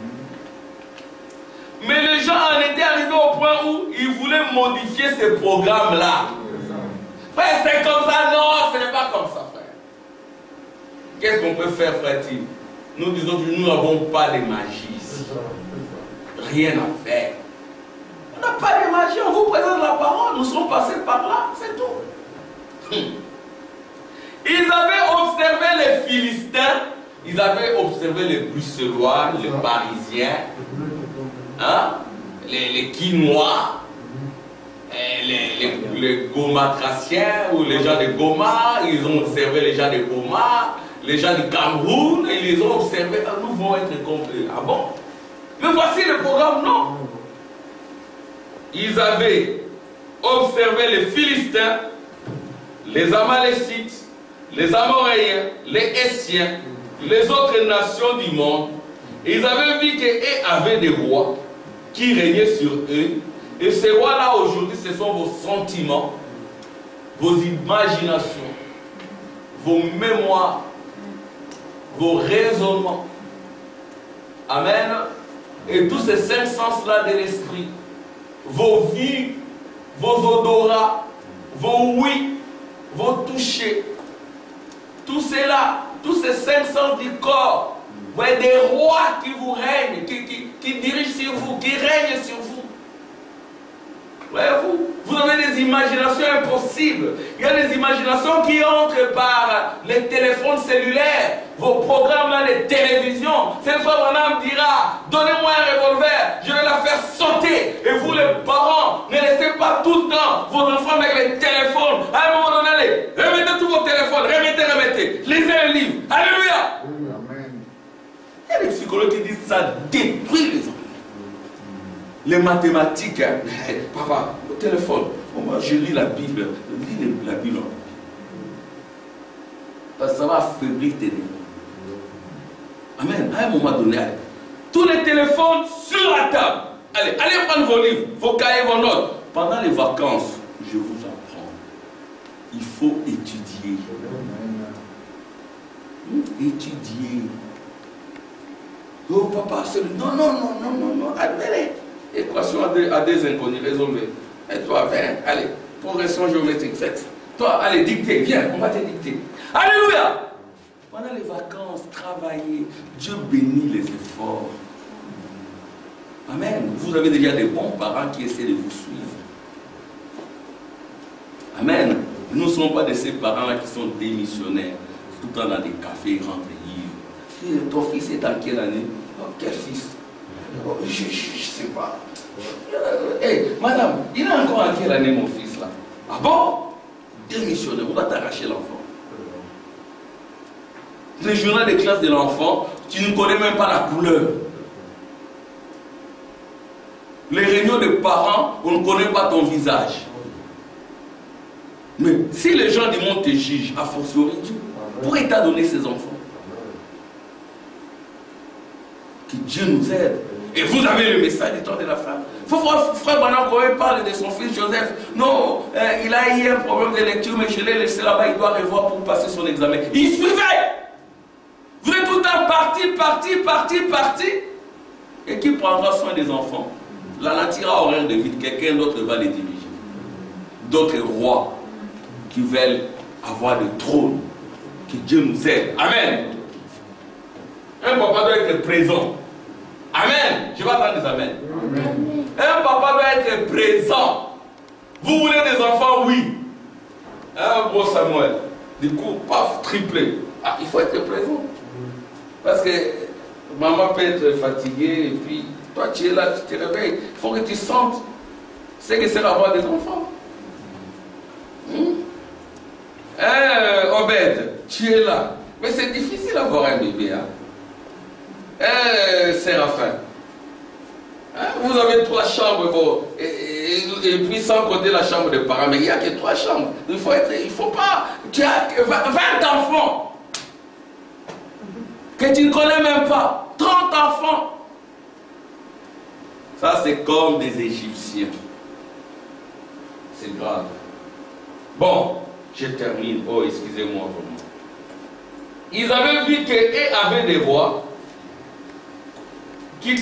Mais les gens en étaient arrivés au point où ils voulaient modifier ce programme-là. Frère, c'est comme ça. Non, ce n'est pas comme ça, frère. Qu'est-ce qu'on peut faire, frère-t-il? Nous disons que nous n'avons pas de magie ici. Rien à faire. On n'a pas de magie, on vous présente la parole. Nous sommes passés par là, c'est tout. Ils avaient observé les Philistins, ils avaient observé les Bruxellois, les Parisiens, hein, les Quinois, les Gomatraciens ou les gens de Goma, ils ont observé les gens de Goma, les gens du Cameroun, et ils les ont observés. Nous vont être complets. Ah bon? Mais voici le programme, non? Ils avaient observé les Philistins, les Amalécites, les Amoréens, les Hessiens, les autres nations du monde. Ils avaient vu qu'eux avaient des rois qui régnaient sur eux. Et ces rois-là, aujourd'hui, ce sont vos sentiments, vos imaginations, vos mémoires, vos raisonnements. Amen. Et tous ces 5 sens-là de l'esprit, vos vues, vos odorats, vos ouïes, vos touchés, tout cela, tous ces 5 sens du corps, vous voyez des rois qui vous règnent, qui dirigent sur vous, qui règnent sur vous. Voyez-vous, vous avez des imaginations impossibles. Il y a des imaginations qui entrent par les téléphones cellulaires, vos programmes là, les télévisions. Cette fois, madame dira, donnez-moi un revolver, je vais la faire sauter. Et vous les parents, ne laissez pas tout le temps vos enfants avec les téléphones. À un moment donné, allez, remettez tous vos téléphones, remettez. Lisez un livre. Alléluia. Amen. Il y a des psychologues qui disent ça détruit les enfants. Les mathématiques, hein. Papa, le téléphone, moi je lis la Bible, lis la Bible. Parce que ça va affaiblir tes nerfs. Amen. À un moment donné, allez. Tous les téléphones sur la table. Allez prendre vos livres, vos cahiers, vos notes. Pendant les vacances, je vous apprends. Il faut étudier. Étudier. Oh papa, non. Admettez. Équation à des inconnus, résolvez. Et toi, viens, allez. Progression géométrique. Faites. Toi, allez, dictez. Viens, on va te dicter. Alléluia. Pendant les vacances, travaillez. Dieu bénit les efforts. Amen. Vous avez déjà des bons parents qui essaient de vous suivre. Amen. Nous ne sommes pas de ces parents-là qui sont démissionnaires, tout le temps dans des cafés, rentrent ivres. Ton fils est en quelle année? Oh, quel fils? Oh, je ne sais pas. Hey, madame, il est encore en quelle année mon fils là? Ah bon? Démissionnaire, on va t'arracher l'enfant. Le journal de classe de l'enfant, tu ne connais même pas la couleur. Les réunions de parents, on ne connaît pas ton visage. Mais si les gens du monde te jugent, a fortiori Dieu, pourquoi il t'a donné ses enfants? Que Dieu nous aide. Et vous avez le message du temps de la femme. Frère Branham, quand il parle de son fils Joseph, non, il a eu un problème de lecture, mais je l'ai laissé là-bas, il doit revoir pour passer son examen. Il suivait. Vous êtes tout le temps parti. Et qui prendra soin des enfants? La nature a horreur de vide, quelqu'un d'autre va les diriger. D'autres rois qui veulent avoir le trône. Que Dieu nous aide. Amen. Un papa doit être présent. Amen. Je vais attendre des amen. Amen. Un papa doit être présent. Vous voulez des enfants? Oui. Un gros Samuel. Du coup, paf, triplé. Ah, il faut être présent. Parce que maman peut être fatiguée et puis toi tu es là, tu te réveilles. Il faut que tu sentes ce que c'est d'avoir des enfants. Obed, tu es là. Mais c'est difficile d'avoir un bébé. Séraphin. Vous avez 3 chambres. Bon, et puis sans compter la chambre des parents. Mais il n'y a que 3 chambres. Il faut pas. Tu as 20 enfants. Que tu ne connais même pas. 30 enfants. Ça, c'est comme des Égyptiens. C'est grave. Bon, je termine. Oh, excusez-moi vraiment. Ils avaient vu qu'eux avaient des rois qui,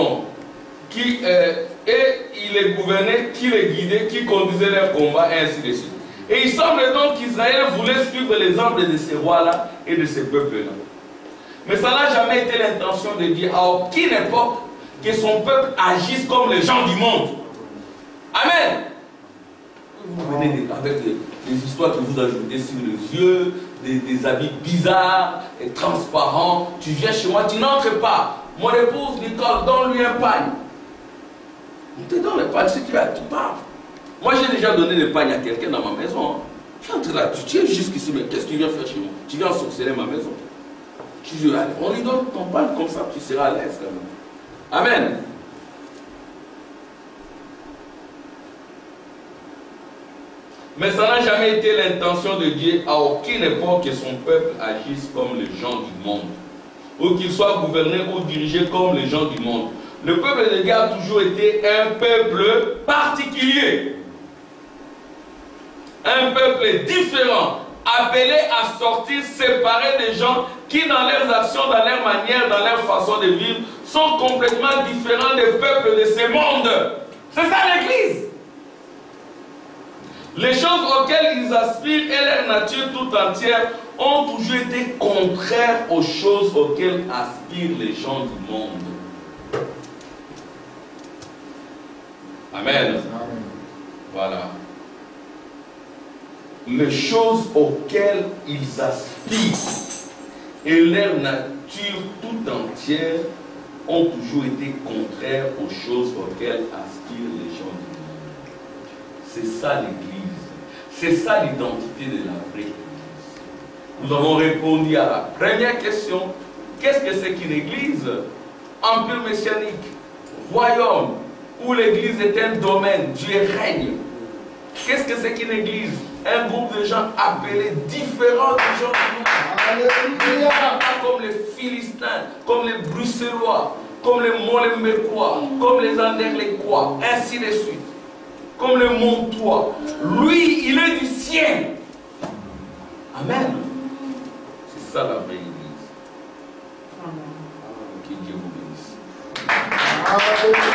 et ils les gouvernaient, qui les guidaient, qui conduisaient leurs combats, et ainsi de suite. Et il semble donc qu'Israël voulait suivre l'exemple de ces rois-là et de ces peuples-là. Mais ça n'a jamais été l'intention de Dieu à aucune époque que son peuple agisse comme les gens du monde. Amen. Vous venez avec des histoires que vous ajoutez sur les yeux, des habits bizarres et transparents. Tu viens chez moi, tu n'entres pas. Mon épouse Nicole, donne-lui un pagne. On te donne le pagne si tu as, tu pars. Moi j'ai déjà donné le pagne à quelqu'un dans ma maison. Tu entres là, tu es jusqu'ici, mais qu'est-ce que tu viens faire chez moi? Tu viens ensorceler ma maison. Tu dis, allez, on lui donne ton pagne comme ça, tu seras à l'aise quand même. Amen. Mais ça n'a jamais été l'intention de Dieu à aucune époque que son peuple agisse comme les gens du monde, ou qu'il soit gouverné ou dirigé comme les gens du monde. Le peuple de Dieu a toujours été un peuple particulier, un peuple différent, appelé à sortir, séparé des gens qui dans leurs actions, dans leur manière, dans leur façon de vivre, sont complètement différents des peuples de ce monde. C'est ça l'Église. Les choses auxquelles ils aspirent et leur nature tout entière ont toujours été contraires aux choses auxquelles aspirent les gens du monde. Amen. Voilà. Les choses auxquelles ils aspirent et leur nature tout entière ont toujours été contraires aux choses auxquelles aspirent les gens du monde. C'est ça l'Église. C'est ça l'identité de la vraie Église. Nous avons répondu à la première question. Qu'est-ce que c'est qu'une Église? Empire messianique, royaume, où l'Église est un domaine, Dieu règne. Qu'est-ce que c'est qu'une Église? Un groupe de gens appelés différents des gens du monde. Alléluia. Pas comme les Philistins, comme les Bruxellois, comme les Molenbeekois, comme les Anderlechois, ainsi de suite. Comme le Montois. Lui, il est du ciel. Amen. C'est ça la vraie Église. Que Dieu vous bénisse.